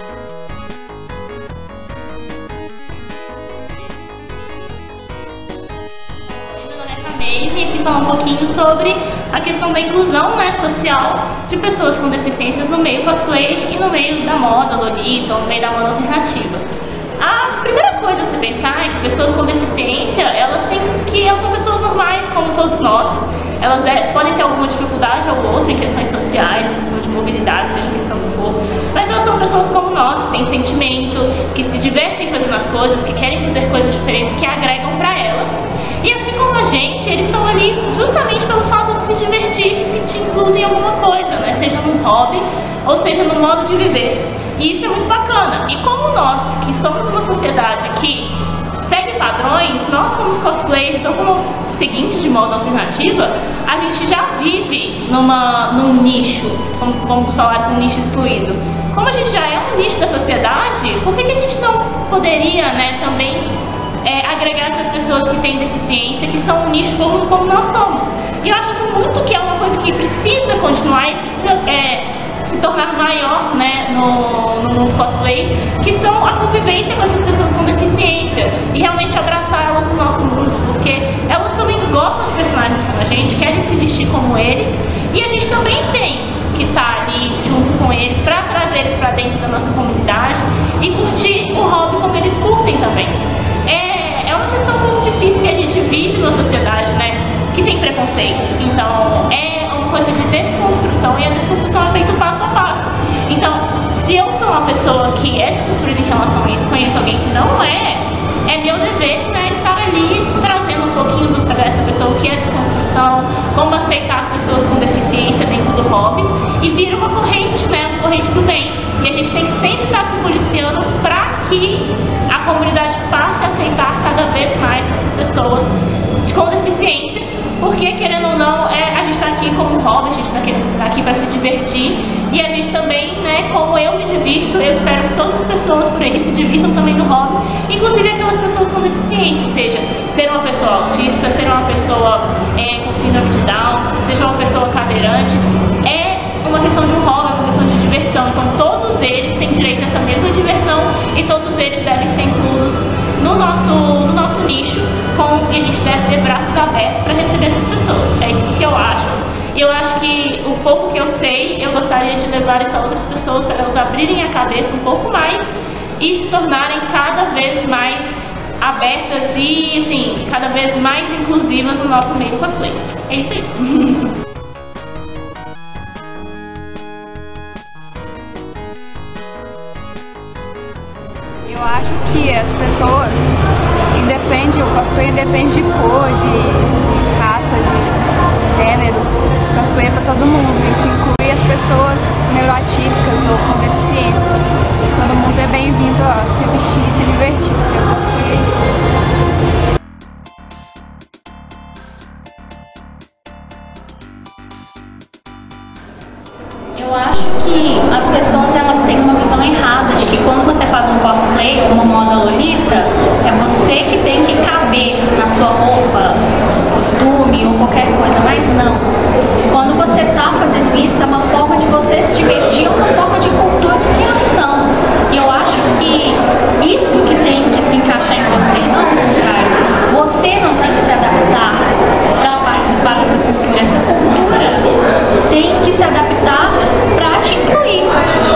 E falar um pouquinho sobre a questão da inclusão, né, social de pessoas com deficiências no meio cosplay e no meio da moda lolita, no meio da moda alternativa. A primeira coisa a se pensar é que pessoas com deficiência, elas têm que elas são pessoas normais, como todos nós. Elas é, podem ter alguma dificuldade ou outra em questões sociais, em questão de mobilidade, seja questão que for, mas elas são pessoas como nós, que têm sentimento, que se divertem fazendo as coisas, que querem fazer coisas diferentes, que agregam pra elas. E assim como a gente, eles estão ali justamente pelo fato de se divertir, se sentir incluso em alguma coisa, né? Seja num hobby ou seja no modo de viver. E isso é muito bacana. E como nós, que somos uma sociedade que segue padrões, nós como cosplayers, então como seguinte de moda alternativa, a gente já vive numa, num nicho, como, como falar, um nicho excluído. Como a gente já é um nicho da sociedade, por que, que a gente não poderia, né, também É, agregar essas pessoas que têm deficiência, que são um nicho como, como nós somos? E eu acho muito que é uma coisa que precisa continuar e precisa é, se tornar maior, né, no, no mundo cosplay, que são a convivência com essas pessoas com deficiência e realmente abraçar elas no nosso mundo, porque elas também gostam de personagens como a gente, querem se vestir como eles, e a gente também tem que estar ali junto com eles para trazer eles para dentro da nossa comunidade e curtir o hobby como eles curtem também. É, é uma questão muito difícil que a gente vive na sociedade, né? Que tem preconceito. Então, é uma coisa de desconstrução e a desconstrução é feita passo a passo. Então, se eu sou uma pessoa que é desconstruída em relação a isso, conheço alguém que não é, é meu dever, né, estar ali trazendo um pouquinho para essa pessoa o que é desconstrução, como aceitar as pessoas com deficiência dentro do hobby e vira uma corrente, né? Uma corrente do bem. E a gente tem que sempre estar se policiando para que a comunidade passe a aceitar cada vez mais essas pessoas com deficiência, porque querendo ou não, é, a gente está aqui como hobby, a gente está aqui, tá aqui para se divertir. E a gente também, né, como eu me divirto, eu espero que todas as pessoas por aí se divirtam também no hobby, inclusive aquelas pessoas com deficiência, seja ser uma pessoa autista, ser uma pessoa é, com síndrome de Down, seja uma pessoa cadeirante. É uma questão de um hobby, é uma questão de diversão. Então todos eles têm direito a essa mesma diversão e todos eles devem ser inclusos no nosso, no nosso nicho, com que a gente deve ter braços abertos para receber essas pessoas. É isso que eu acho. E eu acho que o pouco que eu sei, eu gostaria de levar isso a outras pessoas para elas abrirem a cabeça um pouco mais e se tornarem cada vez mais abertas e, assim, cada vez mais inclusivas no nosso meio cosplay. É isso aí. Eu acho que as pessoas, independe, o cosplay depende de cor, de, de raça, de gênero. O cosplay é pra todo mundo, isso inclui as pessoas neuroatípicas ou com deficiência. Todo mundo é bem-vindo a se vestir e se divertir, porque o cosplay é isso. Eu acho que as pessoas elas têm uma visão errada de que quando você faz um cosplay ou uma moda lolita, é você que tem que caber na sua roupa, costume ou qualquer coisa, mas não. Quando você está fazendo isso, é uma forma de você se divertir, é uma forma de cultura e ação. E eu acho que isso que tem que se encaixar em você, não o contrário. Você não tem que se adaptar para participar dessa cultura. Essa cultura tem que se adaptar para te incluir.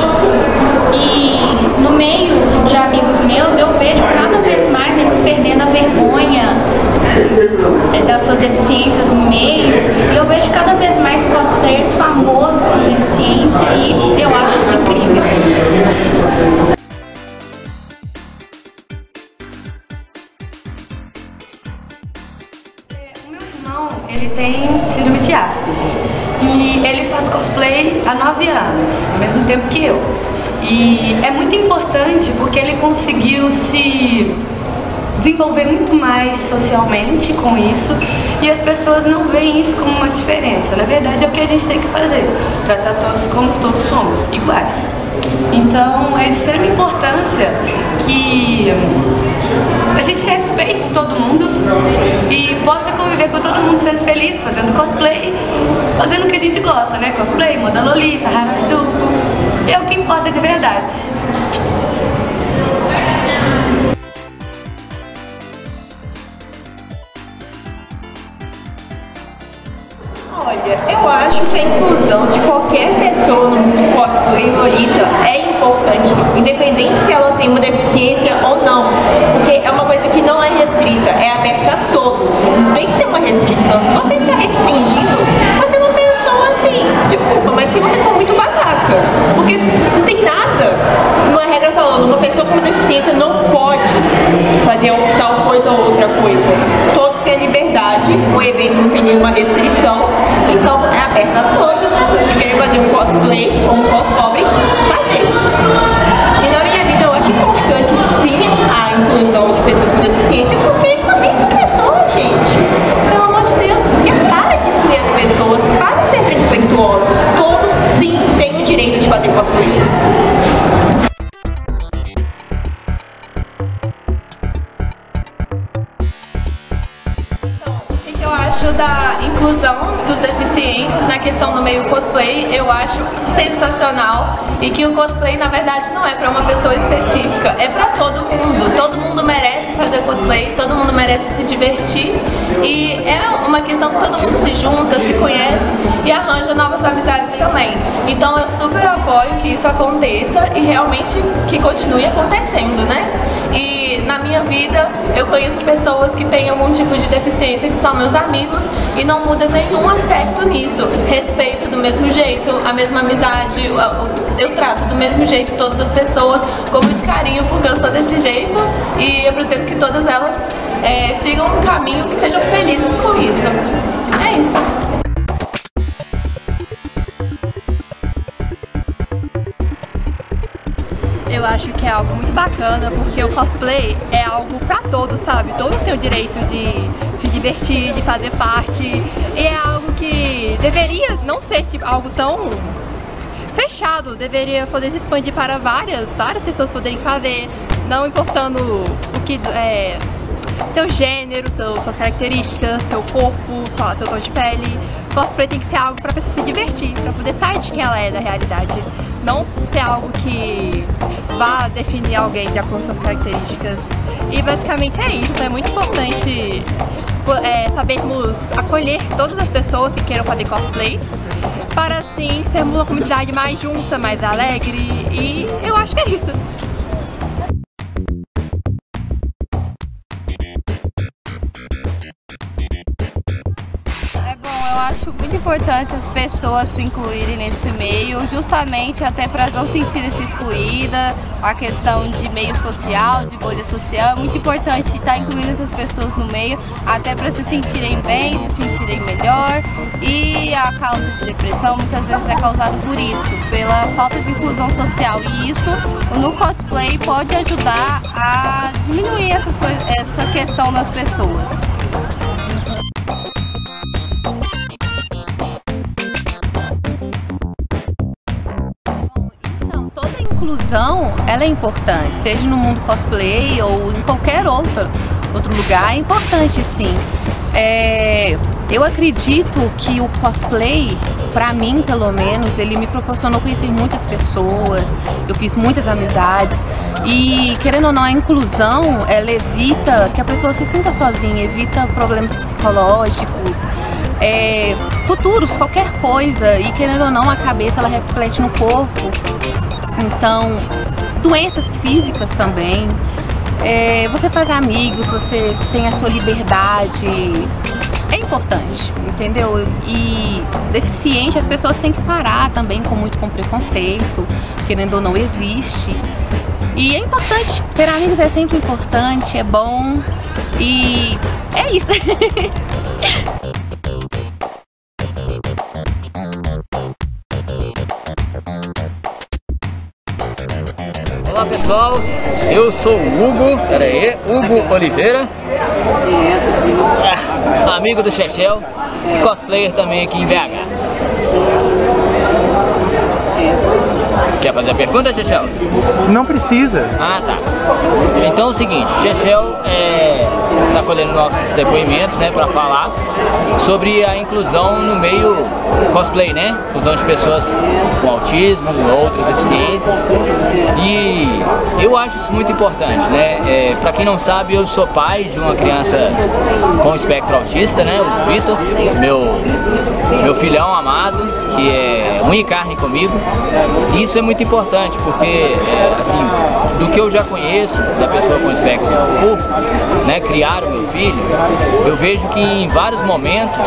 E no meio de amigos meus, eu vejo cada vez mais eles perdendo a vergonha das suas deficiências no meio. E eu vejo cada vez mais cosplayers famosos com deficiência e eu acho isso incrível. O meu irmão, ele tem síndrome de Asperger e ele faz cosplay há nove anos, ao mesmo tempo que eu. E é muito importante porque ele conseguiu se desenvolver muito mais socialmente com isso e as pessoas não veem isso como uma diferença. Na verdade é o que a gente tem que fazer, tratar todos como todos somos, iguais. Então é de extrema importância que a gente respeite todo mundo e possa conviver com todo mundo sendo feliz, fazendo cosplay, fazendo o que a gente gosta, né? Cosplay, moda lolita, harajuku, é o que importa de verdade. Olha, eu acho que a inclusão de qualquer pessoa no mundo cosplay lolita é importante, independente se ela tem uma deficiência ou não, porque é uma coisa que não é restrita, é aberta a todos, não tem que ter uma restrição. Se você está restringido, você é uma pessoa assim, desculpa, mas tem uma pessoa muito babaca, porque não tem nada, uma regra falando, uma pessoa com deficiência não pode fazer tal coisa ou outra coisa. Todos têm a liberdade, o evento não tem nenhuma restrição, então é aberto a todas as pessoas que querem fazer um cosplay ou um cospobre, fazer. E na minha vida eu acho importante sim a inclusão de pessoas com deficiência, porque eles também são pessoas, gente. Pelo amor de Deus, porque para de excluir as pessoas, para de ser preconceituoso. Todos sim têm o direito de fazer cosplay. Da inclusão dos deficientes na questão do meio cosplay, eu acho sensacional e que o cosplay na verdade não é para uma pessoa específica, é para todo mundo. Todo mundo merece fazer cosplay, todo mundo merece se divertir e é uma questão que todo mundo se junta, se conhece e arranja novas amizades também. Então eu super apoio que isso aconteça e realmente que continue acontecendo, né? E na minha vida eu conheço pessoas que têm algum tipo de deficiência que são meus amigos e não muda nenhum aspecto nisso. Respeito do mesmo jeito, a mesma amizade, eu, eu trato do mesmo jeito todas as pessoas, com muito carinho, porque eu sou desse jeito e eu pretendo que todas elas é, sigam um caminho que sejam felizes com isso. É isso. Eu acho que é algo muito bacana, porque o cosplay é algo pra todos, sabe? Todos têm o direito de se divertir, de fazer parte. E é algo que deveria não ser tipo, algo tão fechado, deveria poder se expandir para várias, várias pessoas poderem fazer, não importando o que é seu gênero, seu, suas características, seu corpo, sua, seu tom de pele. Cosplay tem que ser algo para a pessoa se divertir, para poder sair de quem ela é da realidade, não ser algo que vá definir alguém de acordo com suas características. E basicamente é isso, é muito importante é, sabermos acolher todas as pessoas que queiram fazer cosplay, para assim sermos uma comunidade mais junta, mais alegre, e eu acho que é isso. Eu acho muito importante as pessoas se incluírem nesse meio, justamente até para não sentirem se excluídas, a questão de meio social, de bolha social, é muito importante estar incluindo essas pessoas no meio, até para se sentirem bem, se sentirem melhor, e a causa de depressão muitas vezes é causada por isso, pela falta de inclusão social, e isso no cosplay pode ajudar a diminuir essa, essa questão das pessoas. Inclusão, ela é importante, seja no mundo cosplay ou em qualquer outro, outro lugar, é importante sim. É, eu acredito que o cosplay, pra mim pelo menos, ele me proporcionou conhecer muitas pessoas, eu fiz muitas amizades e, querendo ou não, a inclusão, ela evita que a pessoa se sinta sozinha, evita problemas psicológicos, é, futuros, qualquer coisa, e querendo ou não, a cabeça ela reflete no corpo. Então, doenças físicas também, é, você faz amigos, você tem a sua liberdade, é importante, entendeu? E deficiente, as pessoas têm que parar também com muito com preconceito, querendo ou não existe. E é importante, ter amigos é sempre importante, é bom, e é isso. Olá pessoal, eu sou o Hugo, pera aí, Hugo Oliveira, amigo do Chechel e cosplayer também aqui em B H. Quer fazer a pergunta, Chechel? Não precisa. Ah, tá. Então é o seguinte, Chechel é, tá colhendo nossos depoimentos, né, para falar sobre a inclusão no meio cosplay, né? Inclusão de pessoas com autismo, outras deficiências. E eu acho isso muito importante, né? É, para quem não sabe, eu sou pai de uma criança com espectro autista, né? O Vitor, meu, meu filhão amado, que é unha e carne comigo. E isso é muito importante, porque, é, assim, do que eu já conheço da pessoa com espectro por, né, criar o meu filho, eu vejo que em vários momentos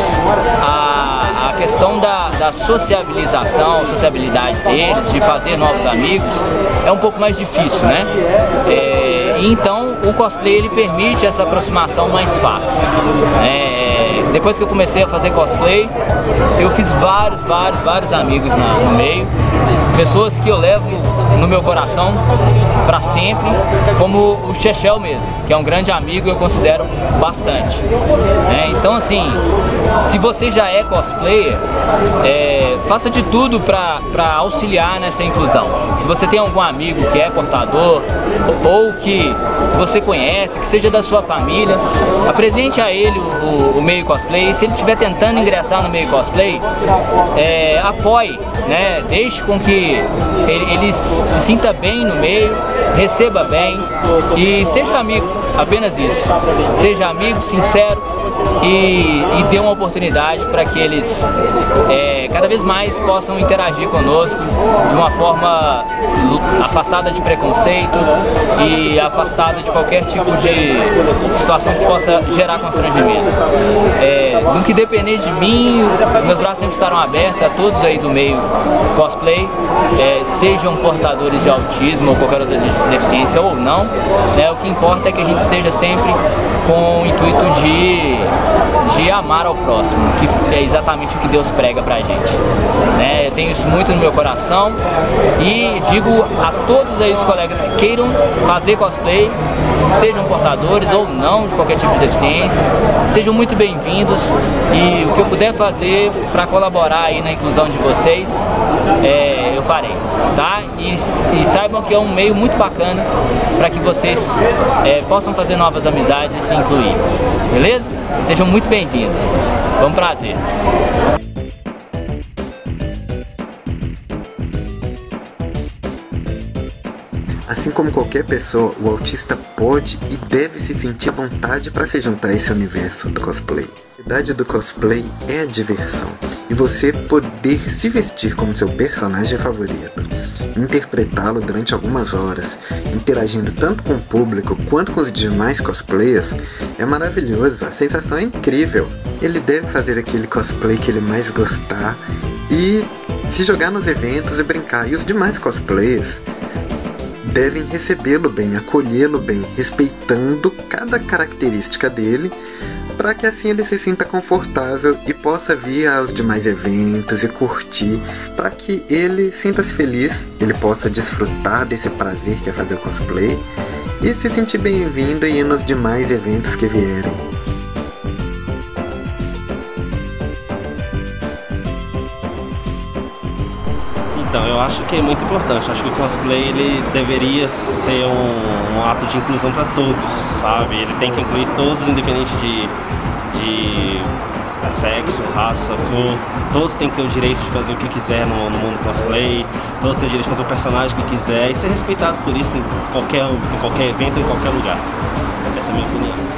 a, a questão da, da sociabilização, sociabilidade deles, de fazer novos amigos, é um pouco mais difícil, né? É, então o cosplay ele permite essa aproximação mais fácil. É, depois que eu comecei a fazer cosplay, eu fiz vários, vários, vários amigos na, no meio, pessoas que eu levo no meu coração para sempre, como o Chechel mesmo, que é um grande amigo e eu considero bastante. É, então assim, se você já é cosplayer, é, faça de tudo para auxiliar nessa inclusão. Se você tem algum amigo que é portador ou que você conhece, que seja da sua família, apresente a ele o, o meio cosplay. Se ele estiver tentando ingressar no meio cosplay, é, apoie, né? Deixe com que ele, ele se sinta bem no meio, receba bem e seja amigo, apenas isso. Seja amigo, sincero e, e dê uma oportunidade para que eles é, cada vez mais possam interagir conosco de uma forma afastada de preconceito e afastada de qualquer tipo de situação que possa gerar constrangimento. É, no que depender de mim, meus braços sempre estarão abertos a todos aí do meio cosplay, é, sejam portadores de autismo ou qualquer outra deficiência ou não, né? O que importa é que a gente esteja sempre com o intuito de, de amar ao próximo, que é exatamente o que Deus prega pra gente, né? Eu tenho isso muito no meu coração e digo a todos aí os colegas que queiram fazer cosplay, sejam portadores ou não de qualquer tipo de deficiência, sejam muito bem-vindos, e o que eu puder fazer para colaborar aí na inclusão de vocês, é, eu farei, tá? E, e saibam que é um meio muito bacana para que vocês é, possam fazer novas amizades e se incluir, beleza? Sejam muito bem-vindos, foi um prazer. Assim como qualquer pessoa, o autista pode e deve se sentir à vontade para se juntar a esse universo do cosplay. A verdade do cosplay é a diversão, e você poder se vestir como seu personagem favorito, interpretá-lo durante algumas horas, interagindo tanto com o público quanto com os demais cosplayers, é maravilhoso, a sensação é incrível. Ele deve fazer aquele cosplay que ele mais gostar e se jogar nos eventos e brincar, e os demais cosplayers devem recebê-lo bem, acolhê-lo bem, respeitando cada característica dele, para que assim ele se sinta confortável e possa vir aos demais eventos e curtir, para que ele sinta-se feliz, ele possa desfrutar desse prazer que é fazer o cosplay e se sentir bem-vindo e ir nos demais eventos que vierem. Então, eu acho que é muito importante. Acho que o cosplay ele deveria ser um, um ato de inclusão para todos, sabe? Ele tem que incluir todos, independente de, de sexo, raça, cor. Todos têm que ter o direito de fazer o que quiser no, no mundo cosplay. Todos têm o direito de fazer o personagem que quiser e ser respeitado por isso em qualquer, em qualquer evento, em qualquer lugar. Essa é a minha opinião.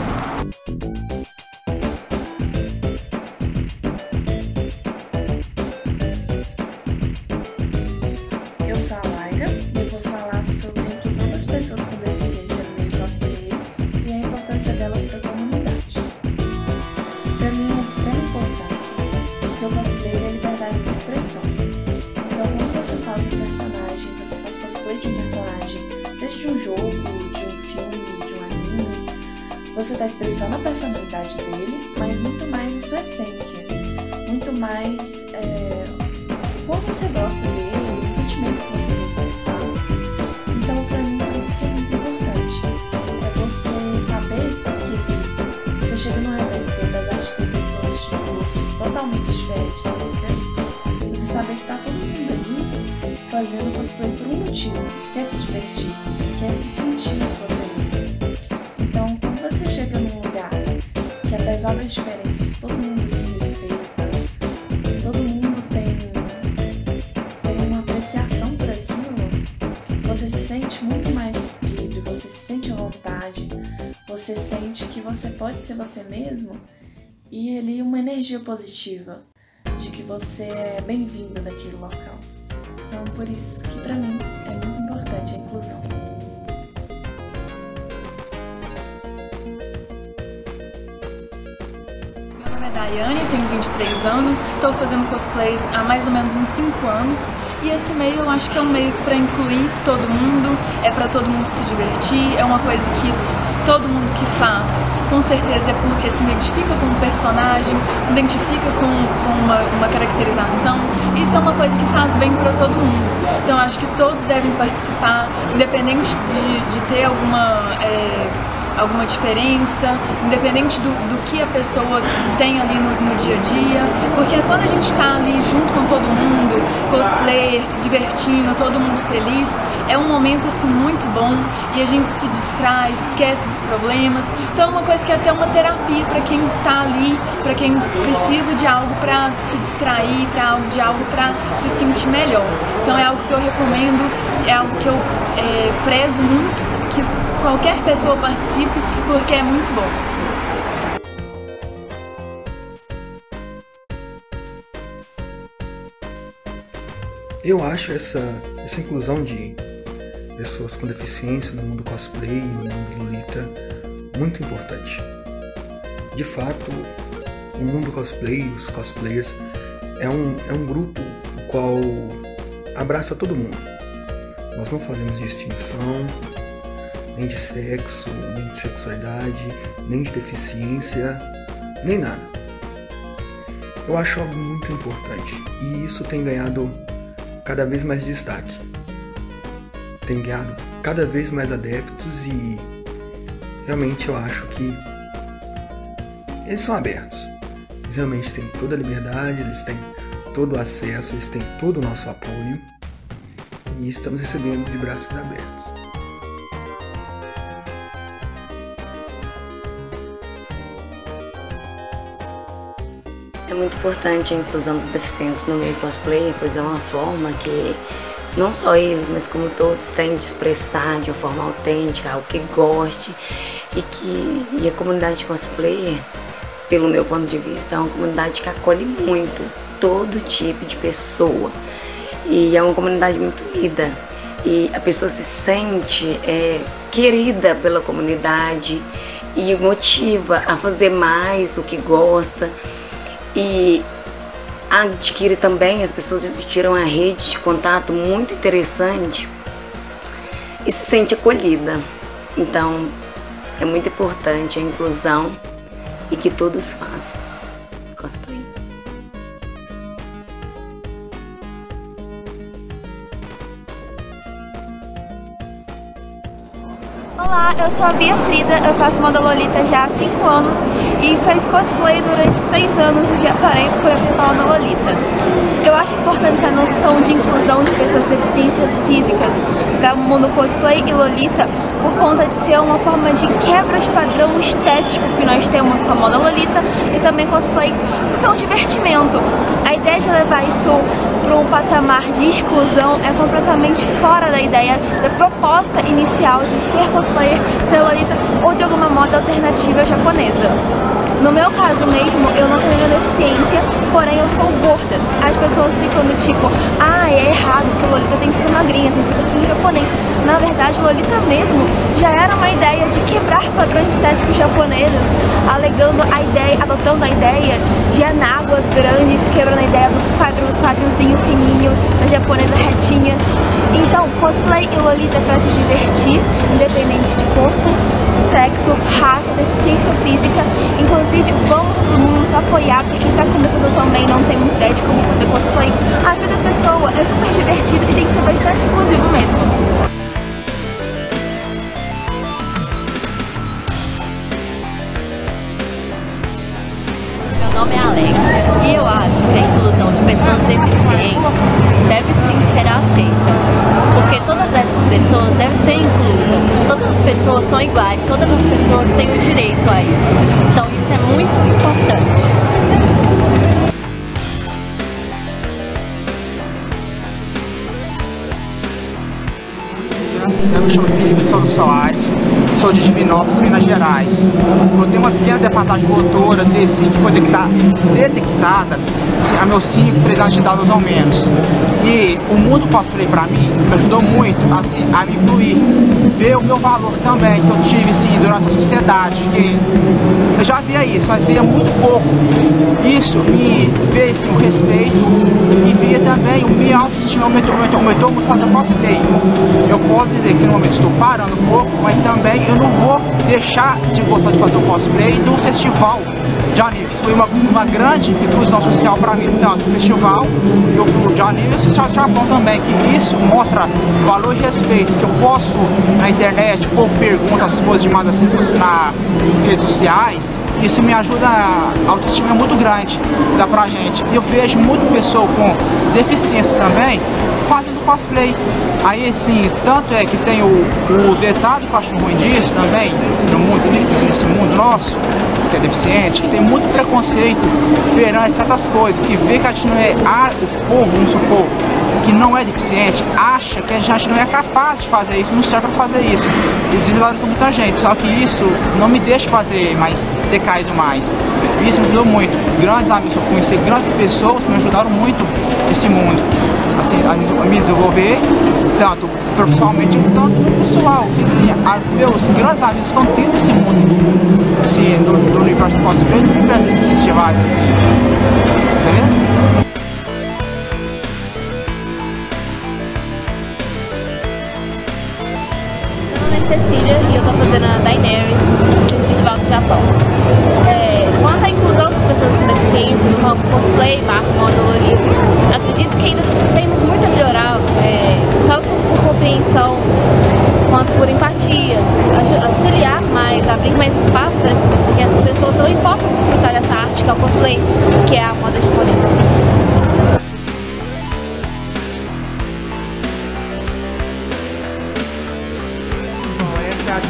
Pessoas com deficiência no meio cosplay e a importância delas para a comunidade. Para mim é de extrema importância, porque o cosplay é liberdade de expressão. Então quando você faz um personagem, você faz cosplay de um personagem, seja de um jogo, de um filme, de um anime, você está expressando a personalidade dele, mas muito mais a sua essência, muito mais é, como você gosta dele, o sentimento que você quer expressar. Então, para mim, isso que é muito importante. É você saber que você chega num evento e, apesar de ter pessoas de gostos totalmente diferentes do seu, você saber que tá todo mundo ali fazendo cosplay por um motivo, quer se divertir, quer se sentir você mesmo. Então, quando você chega num lugar que, apesar das diferenças, todo mundo se respeita, todo mundo tem, tem uma apreciação por aquilo, você se sente muito mais livre, você se sente à vontade, você sente que você pode ser você mesmo e ali uma energia positiva de que você é bem-vindo naquele local. Então, por isso que pra mim é muito importante a inclusão. Meu nome é Daiane, tenho vinte e três anos, estou fazendo cosplay há mais ou menos uns cinco anos. E esse meio eu acho que é um meio para incluir todo mundo, é para todo mundo se divertir, é uma coisa que todo mundo que faz, com certeza é porque se identifica com um personagem, se identifica com, com uma, uma caracterização, e isso é uma coisa que faz bem para todo mundo. Então eu acho que todos devem participar, independente de, de ter alguma... É, alguma diferença, independente do, do que a pessoa tem ali no, no dia a dia, porque quando a gente está ali junto com todo mundo, cosplayer, se divertindo, todo mundo feliz, é um momento assim muito bom e a gente se distrai, esquece dos problemas. Então é uma coisa que é até uma terapia para quem está ali, para quem precisa de algo para se distrair, pra, de algo para se sentir melhor. Então é algo que eu recomendo, é algo que eu é, prezo muito, que qualquer pessoa participe, porque é muito bom. Eu acho essa, essa inclusão de pessoas com deficiência no mundo cosplay e no mundo Lolita muito importante. De fato, o mundo cosplay, os cosplayers, é um, é um grupo o qual abraça todo mundo. Nós não fazemos distinção nem de sexo, nem de sexualidade, nem de deficiência, nem nada. Eu acho algo muito importante e isso tem ganhado cada vez mais destaque. Tem ganhado cada vez mais adeptos e realmente eu acho que eles são abertos. Eles realmente têm toda a liberdade, eles têm todo o acesso, eles têm todo o nosso apoio e estamos recebendo de braços abertos. É muito importante a inclusão dos deficientes no meio cosplay, pois é uma forma que não só eles, mas como todos têm de expressar de uma forma autêntica, algo que goste e que e a comunidade cosplayer, pelo meu ponto de vista, é uma comunidade que acolhe muito todo tipo de pessoa e é uma comunidade muito unida e a pessoa se sente é, querida pela comunidade e motiva a fazer mais o que gosta. E adquire também, as pessoas adquiriram uma rede de contato muito interessante e se sente acolhida. Então, é muito importante a inclusão e que todos façam cosplay. Olá, eu sou a Bia Frida, eu faço moda Lolita já há cinco anos e fiz cosplay durante seis anos e já parei por participar da Lolita. Eu acho importante a noção de inclusão de pessoas com deficiências físicas para o mundo cosplay e Lolita por conta de ser uma forma de quebra de padrão estético que nós temos com a moda Lolita e também cosplay, porque é um divertimento. A ideia de levar isso para um patamar de exclusão é completamente fora da ideia, da proposta inicial de ser cosplayer, ser Lolita ou de alguma moda alternativa japonesa. No meu caso mesmo, eu não tenho deficiência, porém eu sou gorda. As pessoas ficam do tipo, ah, é errado, porque Lolita tem que ser magrinha, tem que ser assim japonês. Na verdade, Lolita mesmo já era uma ideia de quebrar padrões estéticos japoneses, alegando a ideia, adotando a ideia de anáguas grandes, quebrando a ideia do quadro, quadrozinho fininho, da japonesa retinha. Então, cosplay e Lolita é para se divertir, independente de corpo, sexo, raça, deficiência física. Inclusive, vamos todo mundo se apoiar, porque quem está começando também não tem muita ideia de como fazer cosplay. A vida da pessoa é super divertida e tem que ser bastante inclusivo mesmo. Meu nome é Alexa e eu acho que a inclusão de pessoas deficientes deve sim ser aceita, porque todas essas pessoas devem ser inclusas, todas as pessoas são iguais, todas as pessoas têm o direito a isso, então isso é muito importante. Eu me chamo Felipe de Souza Soares, sou de Divinópolis, Minas Gerais. Eu tenho uma pequena defasagem motora, que foi detectada a meus cinco, três anos de idade, mais ou menos. E o mundo cosplay pra mim me ajudou muito assim, a me incluir, ver o meu valor também, que eu tive assim, durante a sociedade. Que eu já via isso, mas via muito pouco. Isso me fez assim, o respeito e via também o meu autoestima aumentou, aumentou, aumentou muito fazer cosplay. Eu posso dizer que no momento estou parando um pouco, mas também eu não vou deixar de gostar de fazer o cosplay do festival de anime. Isso foi uma, uma grande inclusão social para mim, tanto o festival e o de anime e o social de Japão também, que isso mostra valor e respeito, que eu posso na internet pôr perguntas, coisas demais assim nas redes sociais. Isso me ajuda, a autoestima é muito grande, dá pra gente. E eu vejo muita pessoa com deficiência também fazendo cosplay. Aí assim, tanto é que tem o, o detalhe que eu acho ruim disso também, no mundo, nesse mundo nosso, que é deficiente, que tem muito preconceito perante certas coisas, que vê que a gente não é, a, o povo, vamos supor, que não é deficiente, acha que a gente não é capaz de fazer isso, não serve para fazer isso. E desvaloriza muita gente, só que isso não me deixa fazer mais, ter caído mais. Isso me ajudou muito. Grandes amigos, eu conheci grandes pessoas que me ajudaram muito nesse mundo. Assim, a me desenvolver, tanto profissionalmente quanto pessoal. Assim, a, meus grandes amigos estão dentro desse mundo, assim, do, do universo cosplay, não perde esses festivais, assim. Beleza? Cecília e eu tô fazendo a Daenerys no Festival do Japão. É, quanto à inclusão das pessoas com deficiência no ramo cosplay, marca, moda, Lolita, acredito que ainda temos muito a melhorar, é, tanto por compreensão quanto por empatia, auxiliar mais a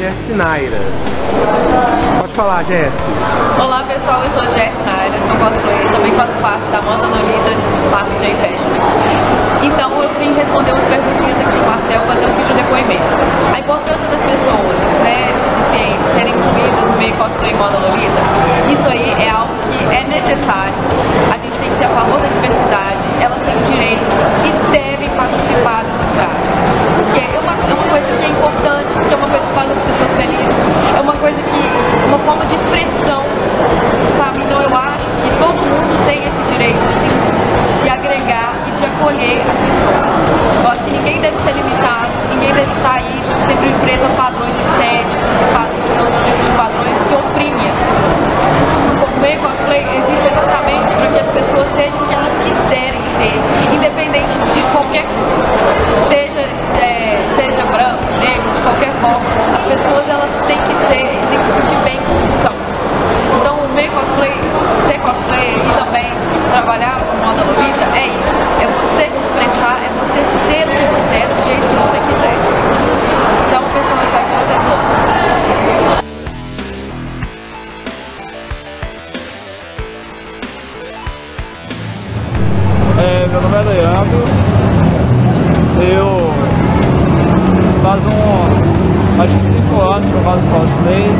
Jessi Naira. Pode falar, Jessi. Olá pessoal, eu sou a Jessi Naira, sou cosplayer, também faço parte da Moda Lolita Parque J Fashion. Então eu vim responder umas perguntinhas aqui no Martel, fazer um vídeo depoimento. A importância das pessoas, né, deficientes, serem incluídas no meio cosplay Moda Lolita, isso aí é algo que é necessário. A gente tem que ser a favor da diversidade, elas têm o direito e devem participar dessa prática. Porque é uma, é uma coisa que é importante, que é uma coisa que faz as pessoas felizes, é uma coisa que, uma forma de expressão, sabe? Então eu acho que todo mundo tem esse direito, sim, de agregar e de acolher as pessoas. Eu acho que ninguém deve ser limitado, ninguém deve estar aí sempre preso a padrões estéticos e outros tipos de padrões que oprimem as pessoas. O meio cosplay existe exatamente para que as pessoas sejam o que elas quiserem ser, independente de qualquer coisa, seja, é, seja branco, negro, de qualquer forma, as pessoas elas têm que ser, têm que se sentir bem com são. Então o meio cosplay, ser cosplay e também trabalhar com moda lolita é isso, é você se expressar, é você ser o que você é, do jeito que você quiser. Então pessoal, espero que vocês gostem. É, meu nome é Leandro, eu faz uns, acho que cinco anos que eu faço cosplay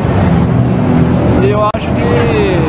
e eu acho que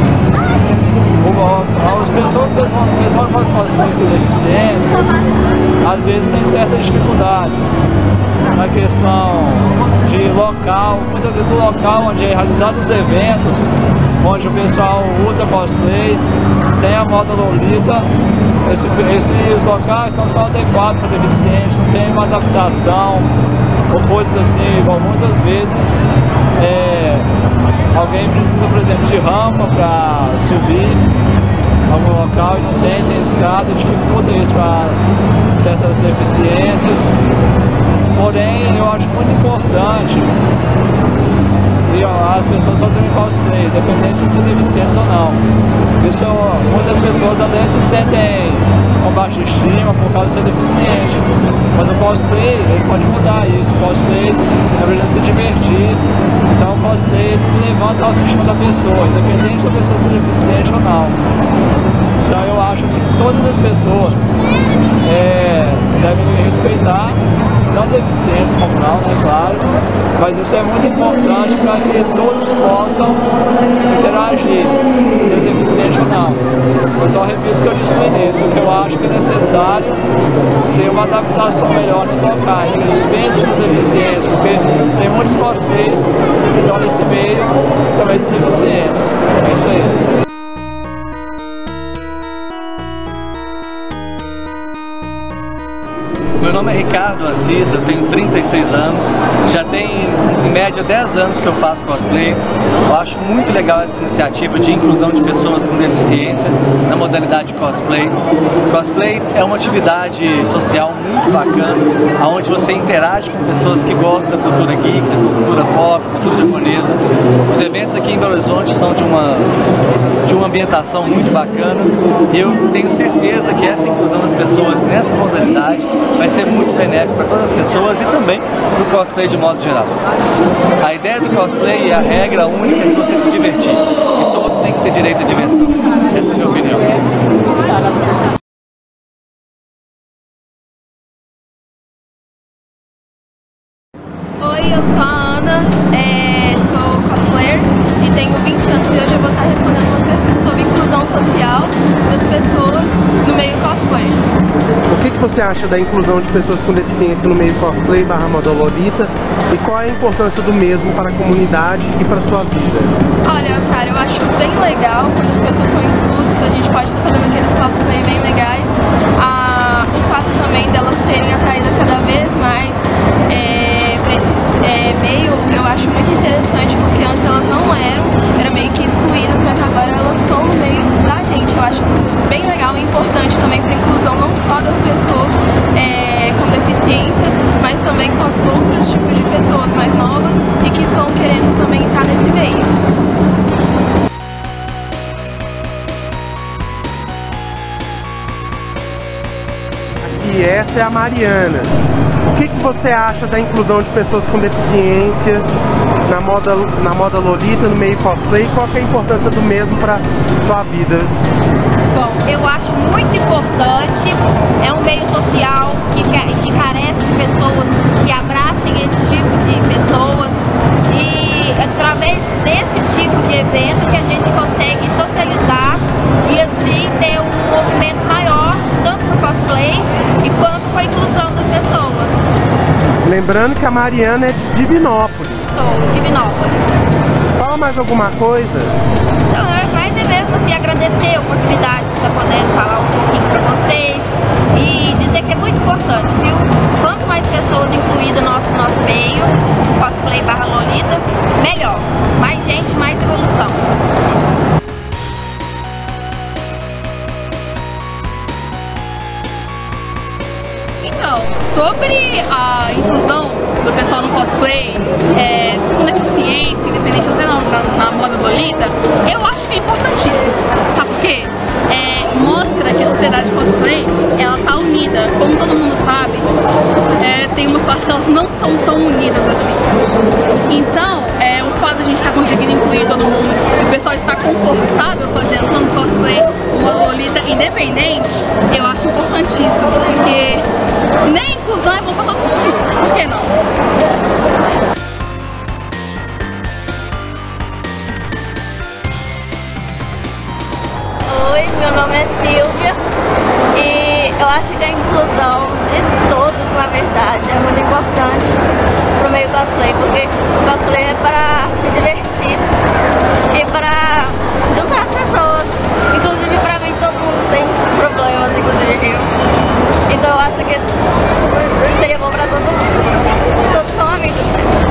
o, as pessoas, o pessoal que faz cosplay com deficiência, às vezes tem certas dificuldades na questão de local, muitas vezes o local onde é realizado os eventos, onde o pessoal usa cosplay, tem a moda lolita, esse, esses locais não são adequados para deficientes, não tem uma adaptação, ou coisas assim, igual muitas vezes é, alguém precisa, por exemplo, de rampa para subir a algum local e não tem, tem escada, dificulta isso para certas deficiências. Porém, eu acho muito importante e as pessoas só terem cosplay, independente de ser deficientes ou não. Isso, muitas pessoas até se sentem com baixa estima por causa de ser deficiente, mas o cosplay ele pode mudar isso. O cosplay é pra gente se divertir, então o cosplay levanta a autoestima da pessoa, independente da pessoa ser deficiente ou não. Então eu acho que todas as pessoas é, devem respeitar, não deficientes como não, né, claro, mas isso é muito importante para que todos possam interagir, ser deficiente ou não. Eu só repito o que eu disse no início, que eu acho que é necessário ter uma adaptação melhor nos locais, que dispensem os deficientes, porque tem muitos cosplays que estão nesse meio também são deficientes. É isso aí. Meu nome é Ricardo Assis, eu tenho trinta e seis anos, já tem em média dez anos que eu faço cosplay. Eu acho muito legal essa iniciativa de inclusão de pessoas com deficiência na modalidade cosplay. Cosplay é uma atividade social muito bacana, onde você interage com pessoas que gostam da cultura geek, da cultura pop, da cultura japonesa. Os eventos aqui em Belo Horizonte são de uma, de uma ambientação muito bacana e eu tenho certeza que essa inclusão das pessoas nessa modalidade vai ser muito benéfico para todas as pessoas e também para o cosplay de modo geral. A ideia do cosplay é a regra única é você se divertir. E todos têm que ter direito à diversão. Essa é a minha opinião. Oi, eu sou a Ana, é, sou cosplayer e tenho vinte anos e hoje eu vou estar respondendo você sobre inclusão social das pessoas no meio cosplay. O que, que você acha da inclusão de pessoas com deficiência no meio cosplay barra moda lolita e qual é a importância do mesmo para a comunidade e para a sua vida? Olha, cara, eu acho bem legal quando as pessoas são inclusas, a gente pode estar fazendo aqueles cosplay bem legais. Ah, o fato também delas serem atraídas cada vez mais é, é, meio, eu acho muito interessante, porque antes elas não eram, eram meio que excluídas, mas agora elas estão no meio da gente. Eu acho bem legal e importante também para a inclusão não só das pessoas é, com deficiência, mas também com os outros tipos de pessoas mais novas e que estão querendo também estar nesse meio. e essa é a Mariana. O que, que você acha da inclusão de pessoas com deficiência na moda, na moda lolita, no meio cosplay? Qual que é a importância do mesmo para sua vida? Bom, eu acho muito importante, é um meio social que, que carece de pessoas que abracem esse tipo de pessoas, e é através desse tipo de evento que a gente consegue socializar e assim ter um movimento maior, tanto no cosplay e quanto com a inclusão das pessoas. Lembrando que a Mariana é de Divinópolis. Sou, Divinópolis. Fala mais alguma coisa? Então, é mais é mesmo assim, agradecer a oportunidade de estar podendo falar um pouquinho para vocês e dizer que é muito importante, viu? Quanto mais pessoas incluídas no nosso, nosso meio, cosplay barra lolita, melhor. Mais gente, mais evolução. Então, sobre a inclusão do pessoal no cosplay, é, com deficiência, independente ou não, na, na moda lolita, eu acho que é importantíssimo. Sabe por quê? É, mostra que a sociedade cosplay, ela tá unida. Como todo mundo sabe, é, tem umas partes que elas não são tão unidas assim. Então, é, o fato de a gente estar tá conseguindo incluir todo mundo, o pessoal está confortável fazendo tanto cosplay, uma lolita independente, eu acho importantíssimo, porque nem inclusão é bom pra todo mundo, por que não? Oi, meu nome é Silvia e eu acho que a inclusão de todos, na verdade, é muito importante pro meio cosplay, porque o cosplay é para se divertir e para juntar as pessoas, inclusive para mim todo mundo tem problemas, inclusive eu. Então eu acho que seria bom para todos, todos são amigos.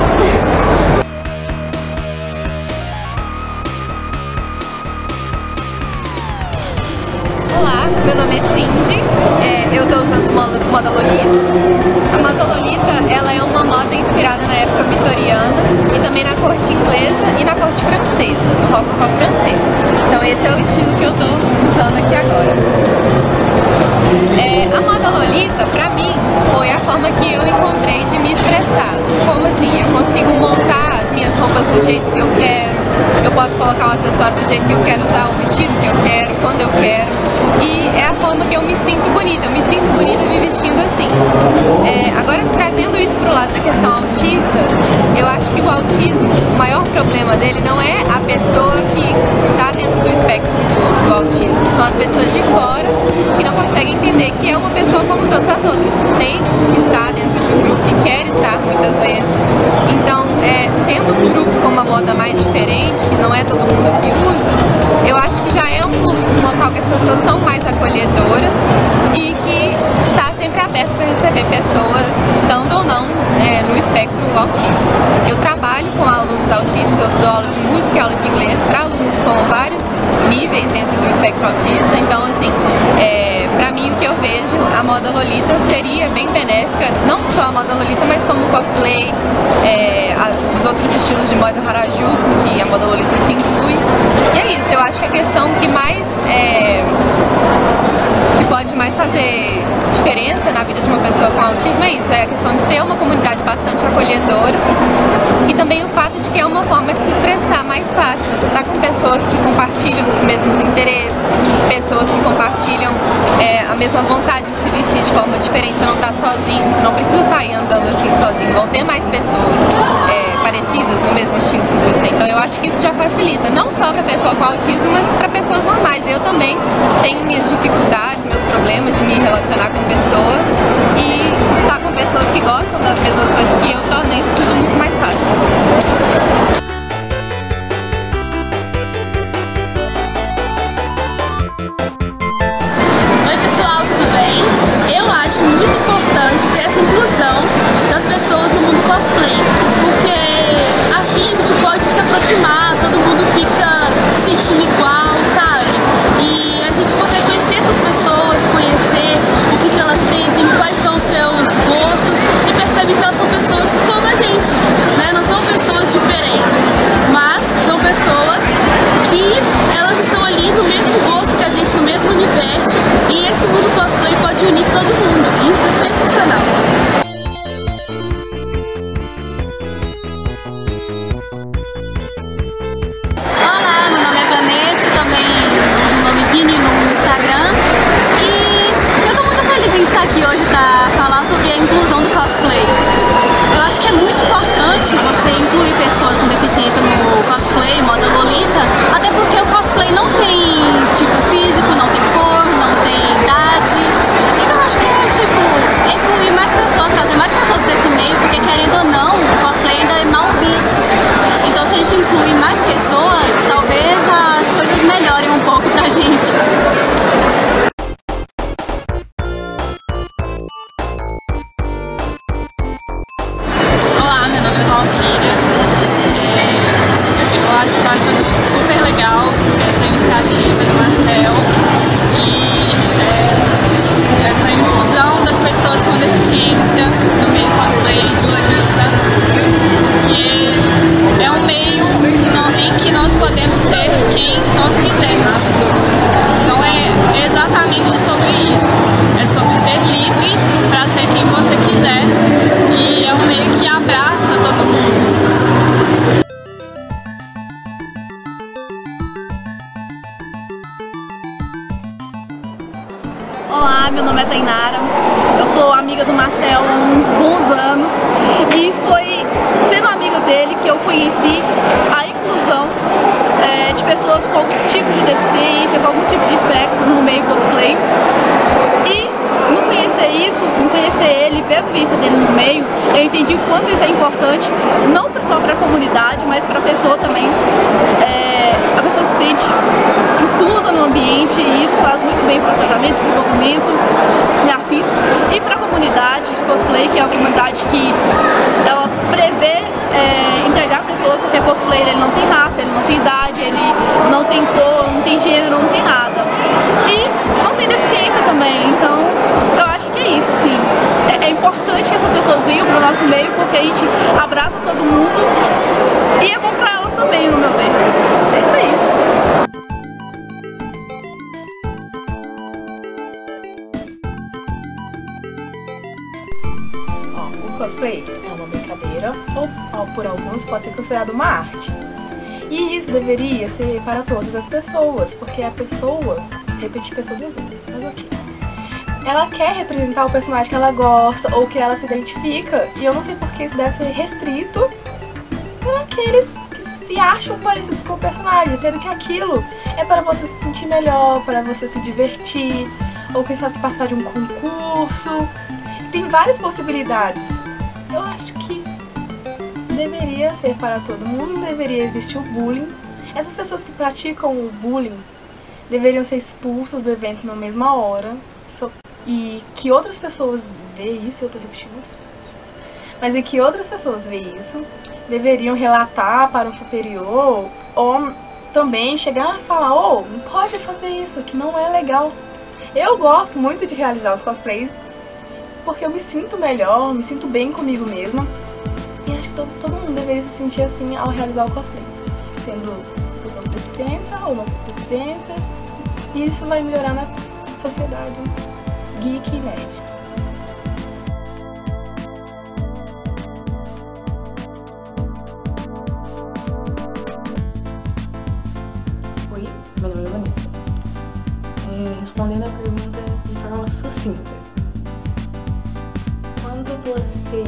Olá, meu nome é Cindy, é, eu estou usando moda, moda lolita. A moda lolita, ela é uma moda inspirada na época vitoriana e também na corte inglesa e na corte francesa, no rococó francês. Então esse é o estilo que eu estou usando aqui agora. É, a moda lolita, pra mim, foi a forma que eu encontrei de me expressar. Como assim? Eu consigo montar as minhas roupas do jeito que eu quero, eu posso colocar um acessório do jeito que eu quero, usar o vestido que eu quero, quando eu quero. E é a forma que eu me sinto bonita, eu me sinto bonita me vestindo assim. É, agora, trazendo isso pro lado da questão autista, eu acho que o autismo, o maior problema dele não é a pessoa que está dentro do espectro do, do autismo, são as pessoas de fora que não conseguem entender que é uma pessoa como todas as outras, tem que estar dentro de um grupo e quer estar muitas vezes. Então, é, tendo um grupo com uma moda mais diferente, que não é todo mundo que usa, eu acho que já é um, um local que as pessoas são mais acolhedoras e que está sempre aberto para receber pessoas, estando ou não é, no espectro autista. Eu trabalho com alunos autistas, eu dou aula de música e aula de inglês para alunos com vários níveis dentro do espectro autista, então assim, é, pra mim o que eu vejo, a moda lolita seria bem benéfica, não só a moda lolita, mas como o cosplay, é, a, os outros estilos de moda harajuku, que a moda lolita se inclui. E é isso, eu acho que a questão que mais é, que pode mais fazer diferença na vida de uma pessoa com autismo é isso, é a questão de ter uma comunidade bastante acolhedora e também o fato de que é uma forma de se expressar mais fácil, estar com pessoas que compartilham os mesmos interesses, pessoas que compartilham é, a mesma vontade de se vestir de forma diferente, você não está sozinho, você não precisa sair andando assim sozinho, vão ter mais pessoas é, parecidas no mesmo estilo que você, então eu acho que isso já facilita, não só para pessoa com autismo, mas para pessoas normais. Eu também tenho minhas dificuldades, meus problemas de me relacionar com pessoas e estar com pessoas que gostam das mesmas coisas que eu torna isso tudo muito mais fácil. Oi pessoal, tudo bem? Eu acho muito importante ter essa inclusão das pessoas no mundo cosplay, porque assim a gente pode se aproximar, todo mundo fica se sentindo igual, sabe? E a gente consegue conhecer essas pessoas, conhecer o que, que elas sentem, quais são os seus gostos e percebe que elas são pessoas como a gente, né? Não são pessoas diferentes, mas são pessoas que elas estão ali no mesmo gosto que a gente, no mesmo universo, e esse mundo cosplay pode unir todo mundo. Isso canal. Olá, meu nome é Vanessa, também uso o nome Vini no Instagram e eu tô muito feliz em estar aqui hoje para falar sobre a inclusão do cosplay. Eu acho que é muito importante você incluir pessoas com deficiência no cosplay, moda lolita, até porque o cosplay não tem tipo físico, não tem cor, não tem idade. Então eu acho que é tipo incluir mais pessoas, trazer mais pessoas para esse meio, porque querendo ou não, o cosplay ainda é mal visto. Então se a gente incluir mais pessoas, talvez as coisas melhorem um pouco pra gente. Olá, meu nome é Valquíria. É, eu estou achando super legal essa iniciativa do Marcel e é, essa inclusão das pessoas com deficiência no meio cosplay do Lolita. E é um meio em que nós podemos ser quem nós quisermos. Então é exatamente sobre isso. É sobre ser livre para ser quem você quiser. E é um meio que abraça todo mundo. Olá, meu nome é Tainara, eu sou amiga do Marcel há uns bons anos e foi sendo amiga dele que eu conheci a inclusão é, de pessoas com algum tipo de deficiência, com algum tipo de espectro no meio cosplay. E no conhecer isso, no conhecer ele, ver a vivência dele no meio, eu entendi o quanto isso é importante, não só para a comunidade, mas para a pessoa também. É, a pessoa se sente inclusa no ambiente e isso faz muito bem para o tratamento, desenvolvimento, me afins, e para a comunidade de cosplay, que é uma comunidade que ela prevê é, entregar pessoas, porque cosplay ele não tem raça, ele não tem idade, ele não tem cor, não tem gênero, não tem nada. E não tem deficiência também, então eu acho que é isso, sim. É, é importante que essas pessoas venham para o nosso meio, porque a gente abraça todo mundo e é bom para elas também, no meu ver. É isso aí. O cosplay é uma brincadeira, ou, ou por alguns pode ser considerado uma arte. E isso deveria ser para todas as pessoas, porque a pessoa, repetir pessoas exemplos, mas ok. Ela quer representar o personagem que ela gosta ou que ela se identifica, e eu não sei porque isso deve ser restrito para aqueles que se acham parecidos com o personagem, sendo que aquilo é para você se sentir melhor, para você se divertir, ou quem sabe participar de um concurso. Tem várias possibilidades. Eu acho que deveria ser para todo mundo, não deveria existir o bullying. Essas pessoas que praticam o bullying deveriam ser expulsas do evento na mesma hora. E que outras pessoas veem isso, eu tô repetindo outras pessoas, mas e que outras pessoas veem isso, deveriam relatar para um superior, ou também chegar e falar, oh, não pode fazer isso, que não é legal. Eu gosto muito de realizar os cosplays, porque eu me sinto melhor, me sinto bem comigo mesma. E acho que todo, todo mundo deveria se sentir assim ao realizar o cosplay. Sendo pessoa com deficiência ou não com deficiência. E isso vai melhorar na sociedade geek e nerd. Oi, meu nome é Vanessa. É, respondendo a pergunta de forma sucinta. Quando você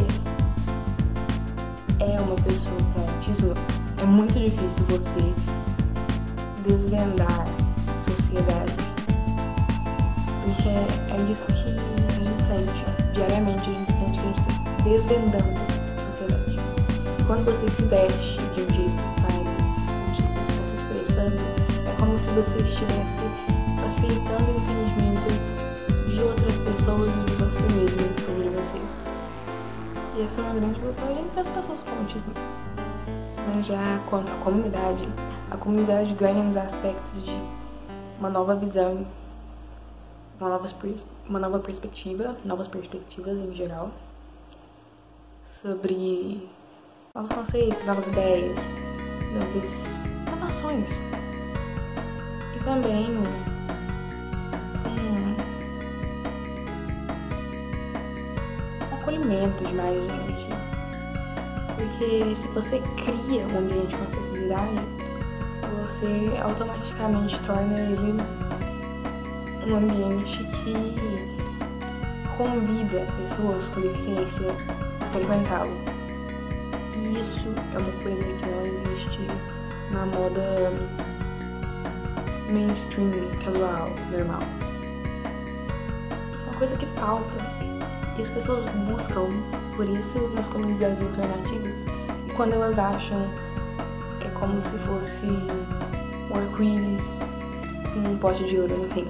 é uma pessoa com autismo, é muito difícil você desvendar a sociedade, porque é isso que a gente sente diariamente, a gente sente que a gente está desvendando a sociedade. Quando você se veste de um jeito que faz, você está se expressando, é como se você estivesse aceitando o entendimento de outras pessoas e de você mesmo sobre você. E essa é uma grande vantagem para as pessoas com autismo. Mas já quanto à comunidade, a comunidade ganha nos aspectos de uma nova visão, uma nova, uma nova perspectiva, novas perspectivas em geral, sobre novos conceitos, novas ideias, novas inovações. E também um, acolhimento de mais gente. Porque se você cria um ambiente com acessibilidade, você automaticamente torna ele um ambiente que convida pessoas com deficiência a frequentá-lo. E isso é uma coisa que não existe na moda mainstream, casual, normal. Uma coisa que falta, e as pessoas buscam por isso nas comunidades alternativas, e quando elas acham, é como se fosse um arco-íris com um pote de ouro no fim,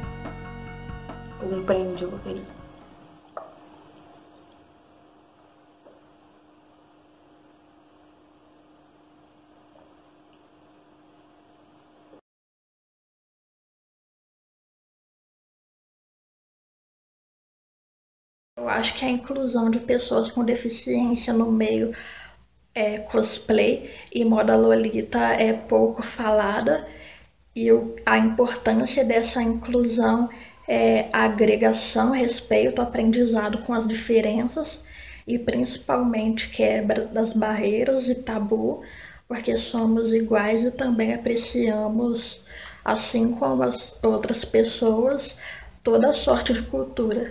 ou um prêmio de loteria. Eu acho que a inclusão de pessoas com deficiência no meio é, cosplay e moda lolita é pouco falada, e eu, a importância dessa inclusão é a agregação, respeito, aprendizado com as diferenças e principalmente quebra das barreiras e tabu, porque somos iguais e também apreciamos, assim como as outras pessoas, toda sorte de cultura.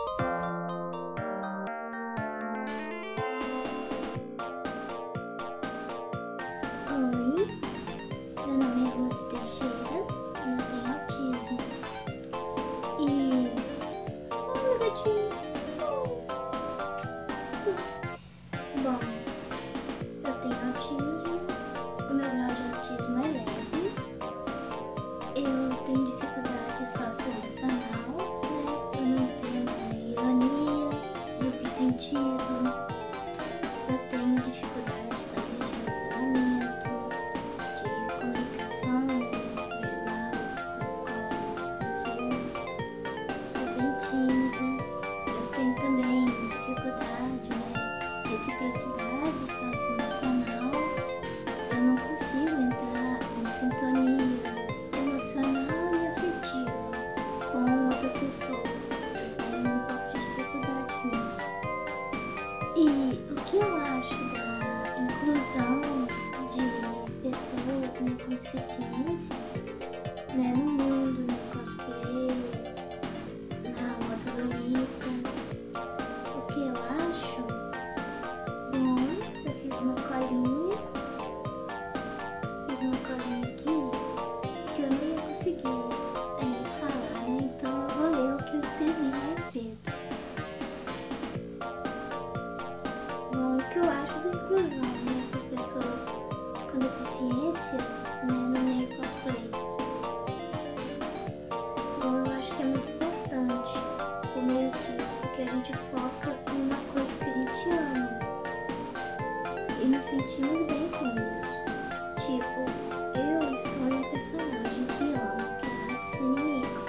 Sentimos bem com isso. Tipo, eu estou em um personagem que amo, que é a Hatsune Miku.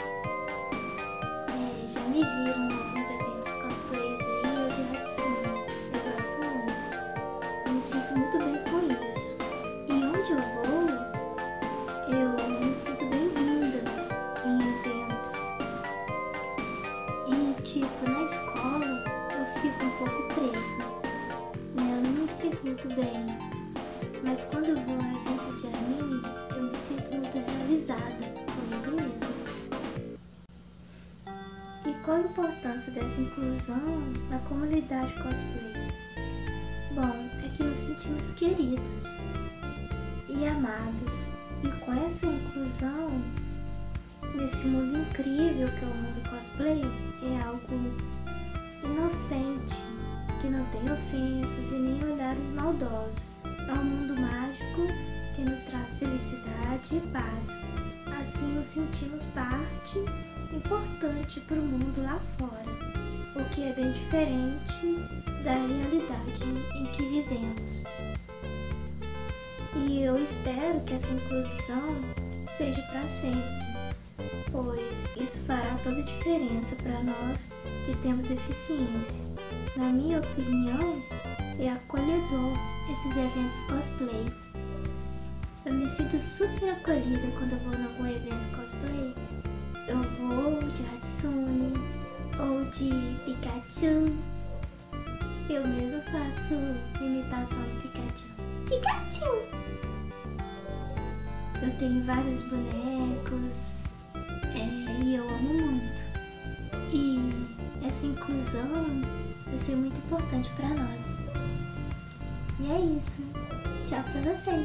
É, já me viram em alguns eventos cosplays aí, eu de Hatsune. Eu gosto muito. Eu me sinto muito bem com isso. E onde eu vou, eu me sinto bem-vinda em eventos. E tipo, na escola, eu fico um pouco presa. Eu não me sinto muito bem, mas quando eu vou a eventos de anime, eu me sinto muito realizada comigo mesma. E qual a importância dessa inclusão na comunidade cosplay? Bom, é que nos sentimos queridos e amados, e com essa inclusão, nesse mundo incrível que é o mundo cosplay, é algo inocente, que não tem ofensas e nem olhares maldosos. É um mundo mágico que nos traz felicidade e paz. Assim nos sentimos parte importante para o mundo lá fora, o que é bem diferente da realidade em que vivemos. E eu espero que essa inclusão seja para sempre, pois isso fará toda a diferença para nós que temos deficiência. Na minha opinião, é acolhedor esses eventos cosplay. Eu me sinto super acolhida quando eu vou em algum evento cosplay. Eu vou de Hatsune ou de Pikachu Eu mesmo faço imitação do Pikachu. Pikachu! Eu tenho vários bonecos é, e eu amo muito. E essa inclusão vai ser muito importante para nós. E é isso. Tchau pra vocês.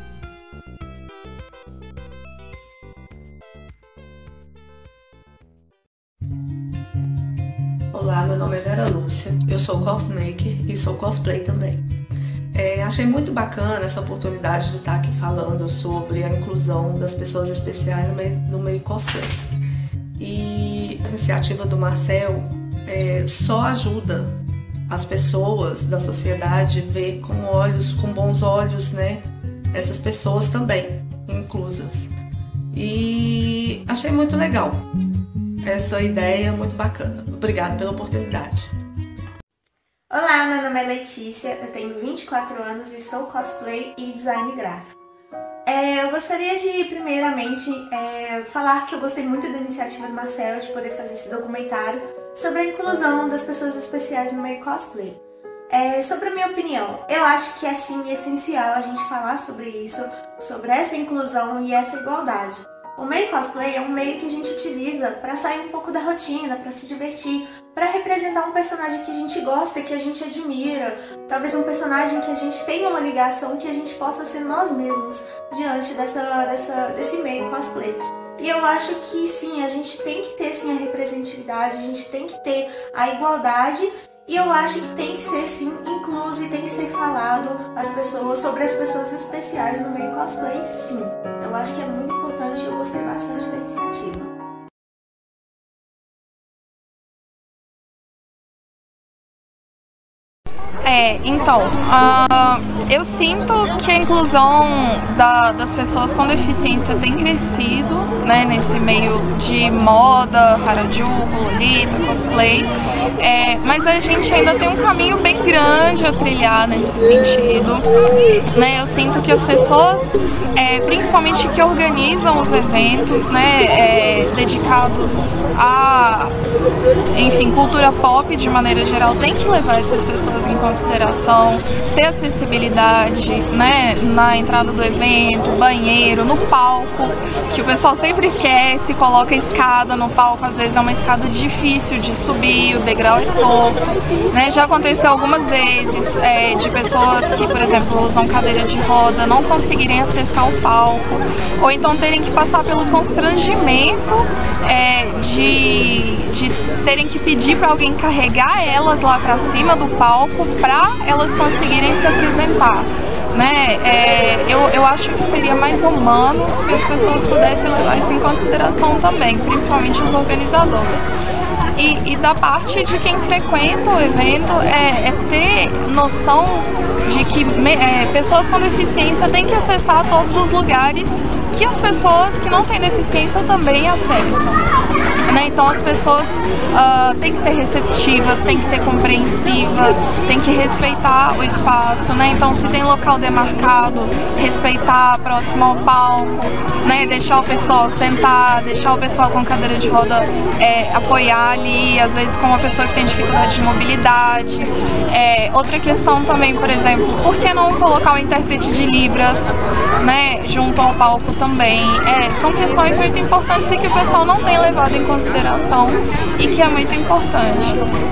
Olá, meu nome é Vera Lúcia, eu sou cosmaker e sou cosplay também. É, achei muito bacana essa oportunidade de estar aqui falando sobre a inclusão das pessoas especiais no meio, no meio cosplay. E a iniciativa do Marcel é, só ajuda as pessoas da sociedade a ver com olhos, com bons olhos, né, essas pessoas também inclusas. E achei muito legal essa ideia, muito bacana. Obrigada pela oportunidade. Olá, meu nome é Letícia, eu tenho vinte e quatro anos e sou cosplay e design gráfico. É, eu gostaria de, primeiramente, é, falar que eu gostei muito da iniciativa do Marcel de poder fazer esse documentário sobre a inclusão das pessoas especiais no meio cosplay. É, sobre a minha opinião, eu acho que é sim essencial a gente falar sobre isso, sobre essa inclusão e essa igualdade. O meio cosplay é um meio que a gente utiliza para sair um pouco da rotina, para se divertir, para representar um personagem que a gente gosta e que a gente admira, talvez um personagem que a gente tenha uma ligação, que a gente possa ser nós mesmos diante dessa, dessa, desse meio cosplay. E eu acho que sim, a gente tem que ter sim a representatividade, a gente tem que ter a igualdade, e eu acho que tem que ser sim incluso e tem que ser falado as pessoas, sobre as pessoas especiais no meio cosplay, sim. Eu acho que é muito importante e eu gostei bastante da iniciativa. É, então, uh, eu sinto que a inclusão da, das pessoas com deficiência tem crescido, né, nesse meio de moda, harajuku, lolita, cosplay, é, mas a gente ainda tem um caminho bem grande a trilhar nesse sentido, né, eu sinto que as pessoas, é, principalmente que organizam os eventos, né, é, dedicados a, enfim, cultura pop de maneira geral, tem que levar essas pessoas em consideração, ter acessibilidade, né, na entrada do evento, banheiro, no palco, que o pessoal sempre quer, se coloca escada no palco, às vezes é uma escada difícil de subir, o degrau é torto, né, já aconteceu algumas vezes é, de pessoas que, por exemplo, usam cadeira de roda, não conseguirem acessar o palco, ou então terem que passar pelo constrangimento é, de, de terem que pedir para alguém carregar elas lá para cima do palco para elas conseguirem se apresentar, né? É, eu, eu acho que seria mais humano se as pessoas pudessem levar isso em consideração também, principalmente os organizadores. E, e da parte de quem frequenta o evento é, é ter noção de que me, é, pessoas com deficiência têm que acessar todos os lugares que as pessoas que não têm deficiência também acessam, né? Então as pessoas uh, têm que ser receptivas, têm que ser compreensivas, têm que respeitar o espaço, né? Então se tem local demarcado, respeitar próximo ao palco, né? Deixar o pessoal sentar, deixar o pessoal com cadeira de roda é, apoiar ali, às vezes com uma pessoa que tem dificuldade de mobilidade. É, outra questão também, por exemplo, por que não colocar o intérprete de Libras, né, junto ao palco também? É, são questões muito importantes e que o pessoal não tem levado em consideração e que é muito importante.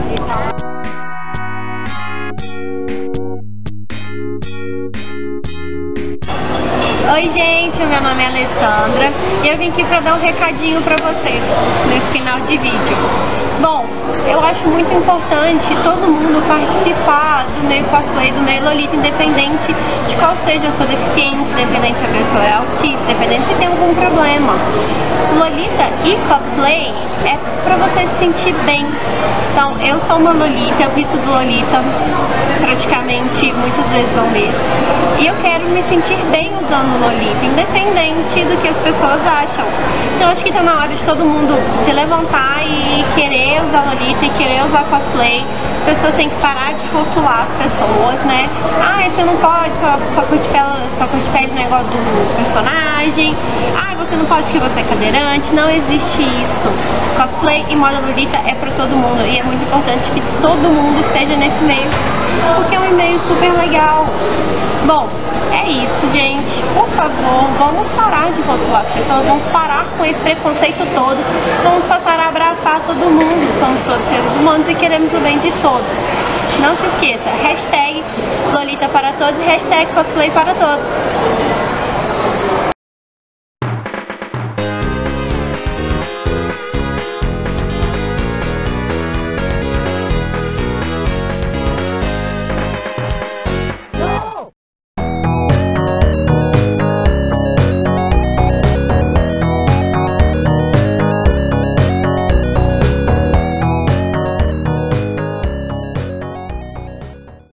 Oi gente, meu nome é Alessandra e eu vim aqui para dar um recadinho para vocês nesse final de vídeo. Bom, eu acho muito importante todo mundo participar do meio cosplay, do meio lolita, independente de qual seja a sua deficiência, independente se a pessoa é autista, independente se tem algum problema. Lolita e cosplay é pra você se sentir bem. Então, eu sou uma lolita, eu visto do lolita praticamente muitas vezes ao mês. E eu quero me sentir bem usando lolita, independente do que as pessoas acham. Então, acho que tá na hora de todo mundo se levantar e querer usar lolita e querer usar cosplay. As pessoas têm que parar de rotular as pessoas, né? Ah, você não pode, só, só curte pele, só curte pele negócio do personagem. Ah, você não pode porque você é cadeirante. Não existe isso. Cosplay e moda lolita é pra todo mundo e é muito importante que todo mundo esteja nesse meio, porque é um meio super legal. Bom, é isso, gente. Por favor, vamos parar de rotular as pessoas, vamos parar com esse preconceito todo, vamos passar a abraçar todo mundo. Somos todos seres humanos e queremos o bem de todos. Não se esqueça, hashtag Lolita para todos e hashtag cosplay para todos.